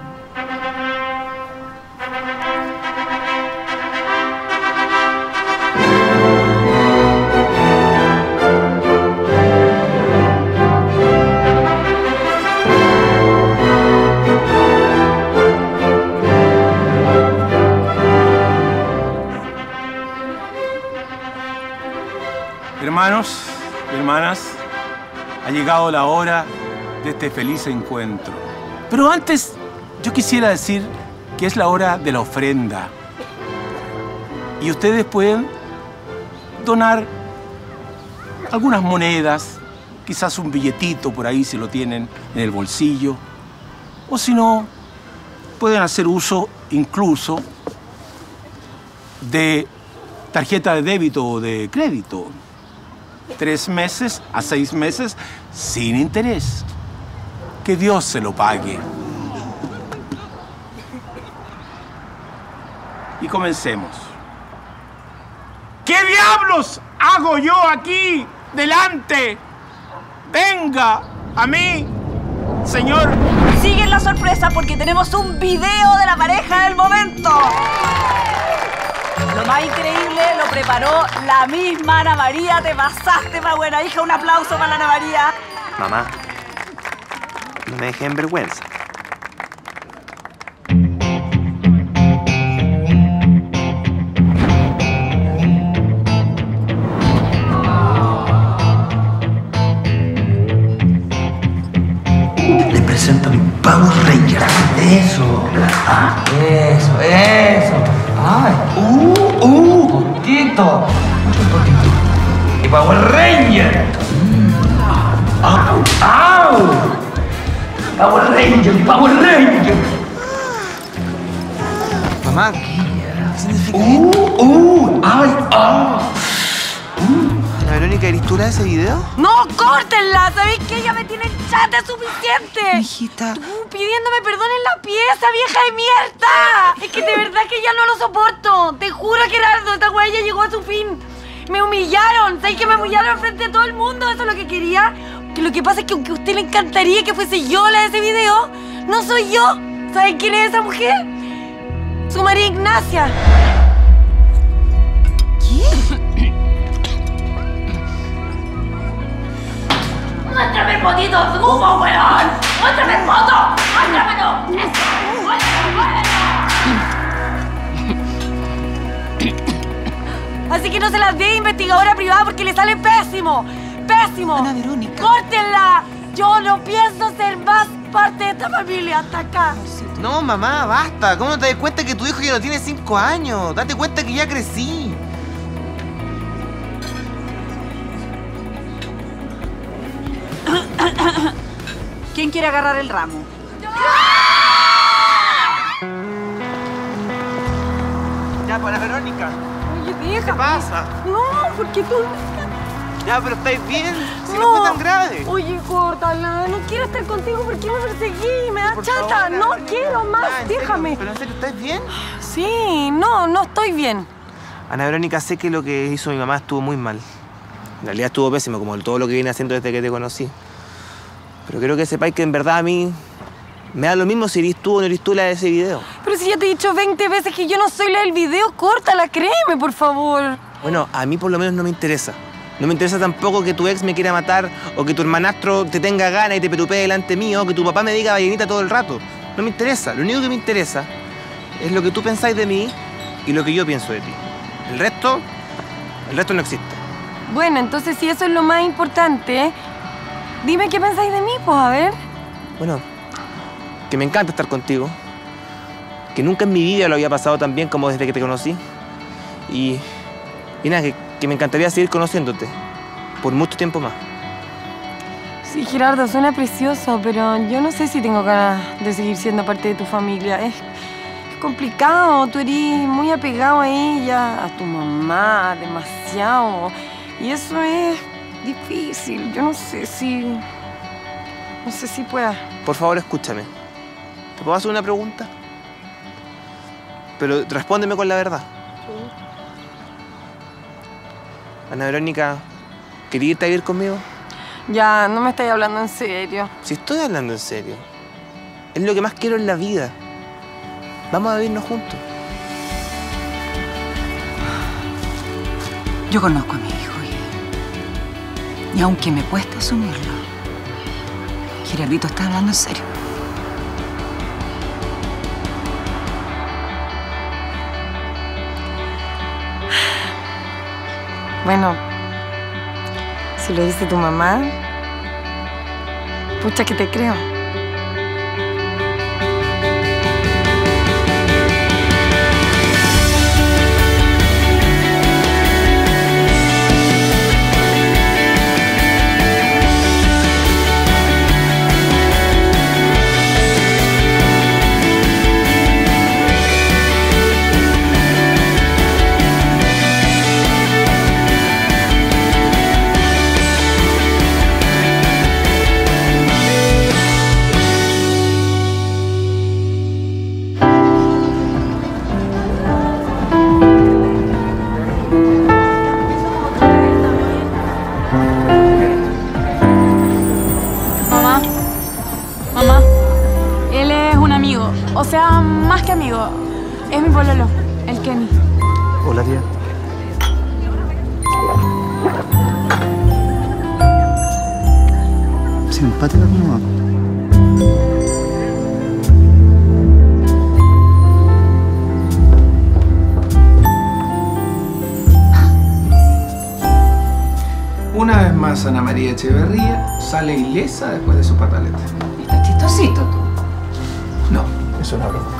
Hermanos y hermanas, ha llegado la hora de este feliz encuentro. Pero antes, yo quisiera decir que es la hora de la ofrenda. Y ustedes pueden donar algunas monedas, quizás un billetito por ahí si lo tienen en el bolsillo. O si no, pueden hacer uso incluso de tarjeta de débito o de crédito. 3 meses a 6 meses sin interés. Que Dios se lo pague. Y comencemos. ¿Qué diablos hago yo aquí delante? Venga a mí, señor. Siguen la sorpresa porque tenemos un video de la pareja del momento. Lo más increíble lo preparó la misma Ana María. Te pasaste, ma buena hija. Un aplauso para la Ana María. Mamá, no me dejes en vergüenza. Les presento a mi Power Ranger. Eso. Ah, eso, eso. Ay, poquito. Mucho poquito. Y Power Ranger. Au, au. Power Ranger, Power Ranger. Mamá, ¿qué significa ay, ah. Ana Verónica, ¿eres tú la de ese video? ¡No, córtenla! ¿Sabéis que ella me tiene chata suficiente? Hijita. Tú pidiéndome perdón en la pieza, vieja de mierda. Es que de verdad que ya no lo soporto. Te juro, Gerardo, esta weá ya llegó a su fin. Me humillaron. ¿Sabéis que me humillaron frente a todo el mundo? Eso es lo que quería. Que lo que pasa es que aunque a usted le encantaría que fuese yo la de ese video, no soy yo. ¿Sabes quién es esa mujer? Su María Ignacia. ¡Muéstrame el potito de humo, weón! ¡Muéstrame el poto! ¡Muéstramelo! ¡Eso! Así que no se las dé investigadora privada porque le sale pésimo. ¡Pésimo! Ana Verónica. ¡Córtenla! Yo no pienso ser más parte de esta familia hasta acá. No, mamá, basta. ¿Cómo no te das cuenta que tu hijo ya no tiene 5 años? Date cuenta que ya crecí. ¿Quién quiere agarrar el ramo? Ya, para Verónica. Oye, vieja. ¿Qué pasa? No, porque tú... Ya, pero ¿estáis bien? Si no fue tan grave. Oye, córtala. No quiero estar contigo porque me perseguí. Me da Por chata. favor, No Verónica. quiero más. Ya, en serio, Déjame. ¿Pero en serio estás bien? Sí, no estoy bien. Ana Verónica, sé que lo que hizo mi mamá estuvo muy mal. En realidad estuvo pésimo, como todo lo que viene haciendo desde que te conocí. Pero quiero que sepáis que en verdad a mí me da lo mismo si eres tú o no eres tú la de ese video. Pero si ya te he dicho 20 veces que yo no soy la del video, córtala, créeme, por favor. Bueno, a mí por lo menos no me interesa. No me interesa tampoco que tu ex me quiera matar o que tu hermanastro te tenga ganas y te petupee delante mío o que tu papá me diga ballenita todo el rato. No me interesa. Lo único que me interesa es lo que tú pensáis de mí y lo que yo pienso de ti. El resto no existe. Bueno, entonces si eso es lo más importante, dime qué pensáis de mí, pues a ver. Bueno, que me encanta estar contigo. Que nunca en mi vida lo había pasado tan bien como desde que te conocí. Y nada, que me encantaría seguir conociéndote por mucho tiempo más. Sí, Gerardo, suena precioso, pero yo no sé si tengo ganas de seguir siendo parte de tu familia. Es complicado, tú eres muy apegado a ella, a tu mamá, demasiado. Y eso es difícil. Yo no sé si pueda. Por favor, escúchame. ¿Te puedo hacer una pregunta? Pero respóndeme con la verdad. Ana Verónica, ¿querías irte a vivir conmigo? Ya, no me estáis hablando en serio. Si estoy hablando en serio. Es lo que más quiero en la vida. Vamos a vivirnos juntos. Yo conozco a mi hijo y aunque me cueste asumirlo, Gerardito está hablando en serio. Bueno, si lo dice tu mamá, pucha que te creo. O sea, más que amigo. Es mi pololo, el Kenny. Hola, tía. Simpática tu mamá. Una vez más, Ana María Echeverría sale ilesa después de su pataleta. ¿Estás chistosito tú? No, es una broma.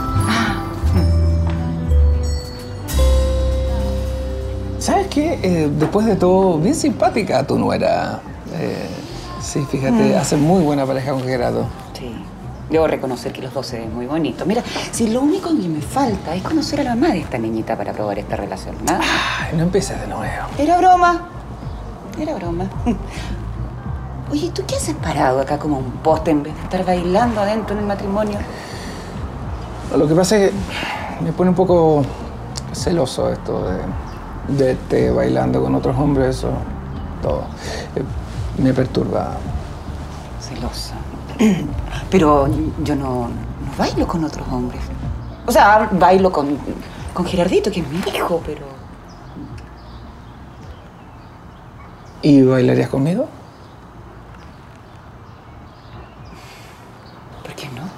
¿Sabes qué? Después de todo, bien simpática tu nuera. Sí, fíjate, hace muy buena pareja con Gerardo. Sí. Debo reconocer que los dos se ven muy bonitos. Mira, si lo único que me falta es conocer a la mamá de esta niñita para probar esta relación, ¿no? Ay, no empieces de nuevo. Era broma. Era broma. Oye, ¿tú qué haces parado acá como un poste en vez de estar bailando adentro en el matrimonio? Lo que pasa es que me pone un poco celoso esto de verte bailando con otros hombres, eso, todo. Me perturba. Celosa. Pero yo no bailo con otros hombres. O sea, bailo con Gerardito, que es mi hijo, pero... ¿Y bailarías conmigo? ¿Por qué no?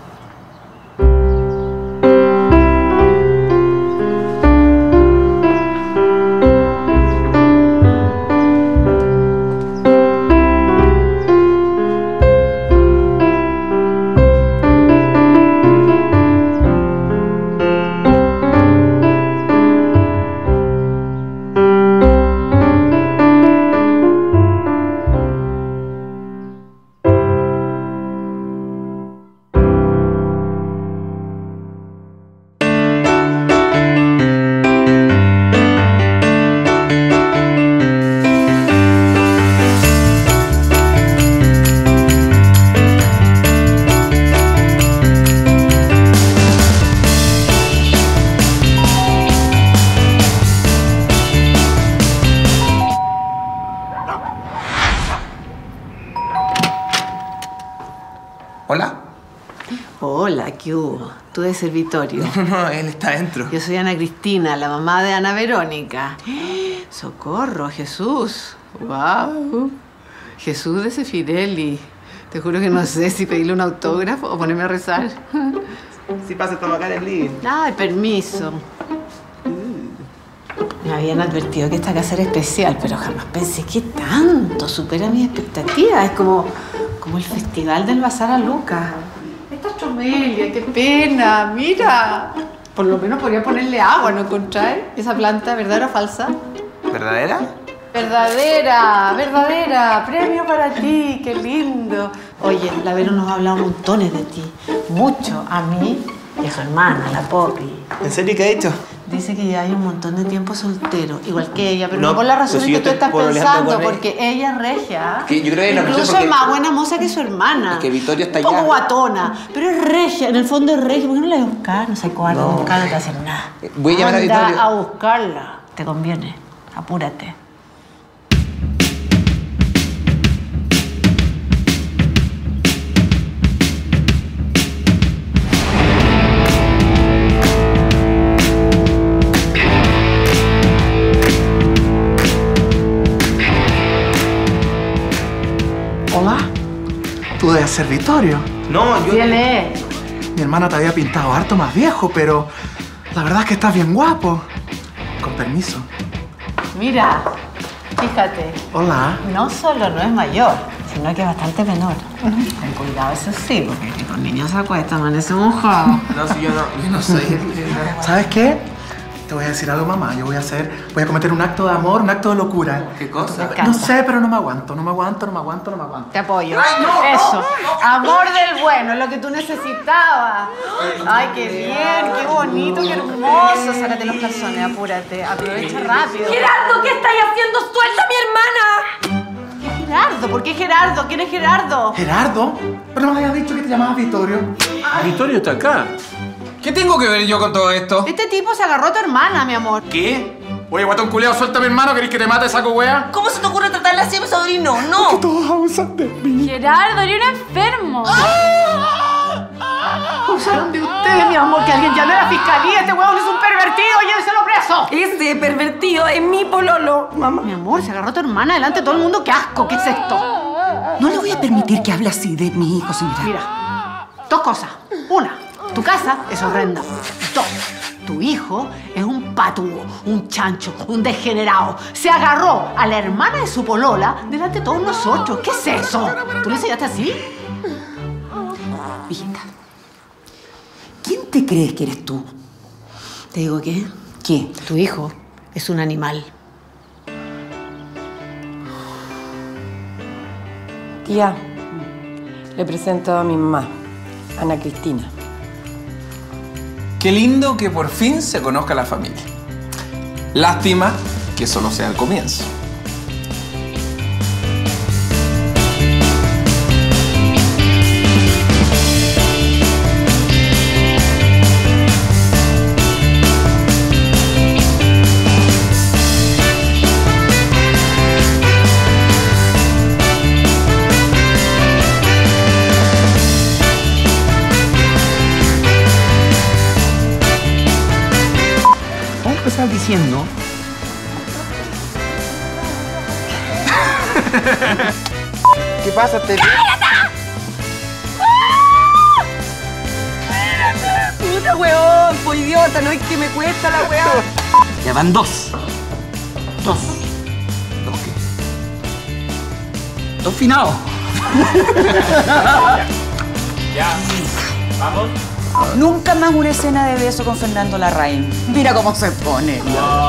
¿Hola? Hola, ¿qué hubo? Tú de servitorio. No, él está adentro. Yo soy Ana Cristina, la mamá de Ana Verónica. ¡Socorro, Jesús! ¡Wow! Jesús de Sefirelli. Te juro que no sé si pedirle un autógrafo o ponerme a rezar. Sí, pasa, estamos acá en el living. Ay, permiso. Me habían advertido que esta casa era especial, pero jamás pensé que tanto supera mis expectativas. Es como el festival del Bazar a Lucas. Esta es tromelia, qué pena, mira. Por lo menos podría ponerle agua, ¿no encontráis? Esa planta, ¿verdadera o falsa? ¿Verdadera? Verdadera, verdadera. Premio para ti, qué lindo. Oye, la Vero nos ha hablado montones de ti. Mucho. A mí y a su hermana, la Poppy. ¿En serio qué ha dicho? Dice que ya hay un montón de tiempo soltero, igual que ella, pero No, no por las pues razones si yo que tú estoy estás pololeando pensando, con él. porque ella es regia. Que yo creo que la incluso razón es porque- más buena moza que su hermana. Es que Victoria está un poco allá. guatona, pero es regia, en el fondo es regia. ¿Por qué no la voy a buscar? No sé cuándo, No. buscar no te va a hacer nada. Voy a llamar a Anda Victoria. a buscarla, te conviene. Apúrate. Hola. ¿Tú de servitorio? No, yo... ¿Quién es? Mi hermana te había pintado harto más viejo, pero la verdad es que estás bien guapo. Con permiso. Mira, fíjate. Hola. No solo no es mayor, sino que es bastante menor. Con cuidado, eso sí, porque con niños se acuesta, amanece mojado. No, si yo no soy... ¿Sabes qué? Te voy a decir algo, mamá. Voy a cometer un acto de amor, un acto de locura. ¿Qué cosa? No sé, pero no me aguanto. Te apoyo. Eso. Amor del bueno, es lo que tú necesitabas. Ay, qué bien, qué bonito, qué hermoso. Sácate los calzones, apúrate, aprovecha rápido. Gerardo, ¿qué estáis haciendo? ¡Suelta a mi hermana! ¿Qué Gerardo? ¿Por qué Gerardo? ¿Quién es Gerardo? ¿Gerardo? Pero no me habías dicho que te llamabas Vittorio. Vittorio está acá. ¿Qué tengo que ver yo con todo esto? Este tipo se agarró a tu hermana, mi amor. ¿Qué? Oye, guatón culeado, suelta a mi hermano. ¿Querés que te mate, saco wea? ¿Cómo se te ocurre tratarle así a mi sobrino? ¡No! Todos abusan de mí. Gerardo, eres un enfermo. Abusaron de usted. mi amor, que alguien llame a la fiscalía. Este huevón es un pervertido, llévenselo preso. Ese pervertido es mi pololo, mamá. Mi amor, se agarró a tu hermana delante de todo el mundo. ¡Qué asco! ¿Qué es esto? No le voy a permitir que hable así de mi hijo, señora. Mira, dos cosas. Una, tu casa es horrenda. Dos, tu hijo es un patúo, un chancho, un degenerado. Se agarró a la hermana de su polola delante de todos nosotros. ¿Qué es eso? ¿Tú le enseñaste así? Hijita, ¿quién te crees que eres tú? ¿Te digo qué? ¿Qué? Tu hijo es un animal. Tía, le presento a mi mamá, Ana Cristina. Qué lindo que por fin se conozca la familia. Lástima que solo sea el comienzo. Empezar diciendo ¿qué pasa? ¿Te Puta weón, po idiota, no es que me cuesta la weá. Ya van dos. ¿Dos qué? Dos finados. Ya, vamos. Nunca más una escena de beso con Fernando Larraín. Mira cómo se pone.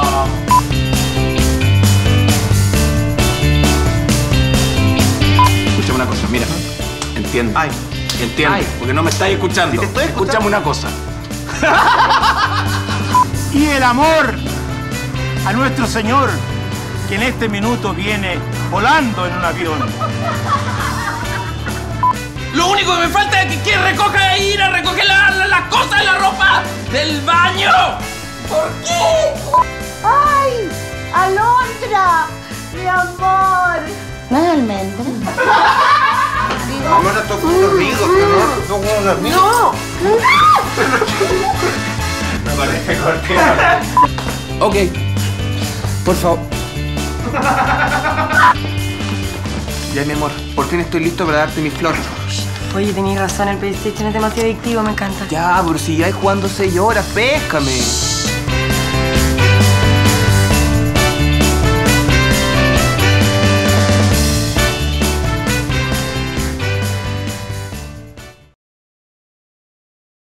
Escúchame una cosa, mira. Entiende. Entiende, porque no me estáis escuchando. te estoy escuchando. Escúchame una cosa. Y el amor a nuestro Señor, que en este minuto viene volando en un avión. Lo único que me falta es que recoja e ir a recoger las cosas de la ropa del baño. ¿Por qué? ¡Ay! ¡Alondra! ¡Mi amor! ¿No es almendra? Amor, toco unos amigos, amor. Toco unos amigos. ¡No! Me parece corte. Ok. Por favor. Ya, mi amor, por fin estoy listo para darte mi flor. Oye, tenías razón, el PlayStation es demasiado adictivo, me encanta. Ya, pero si ya hay jugando 6 horas, péscame.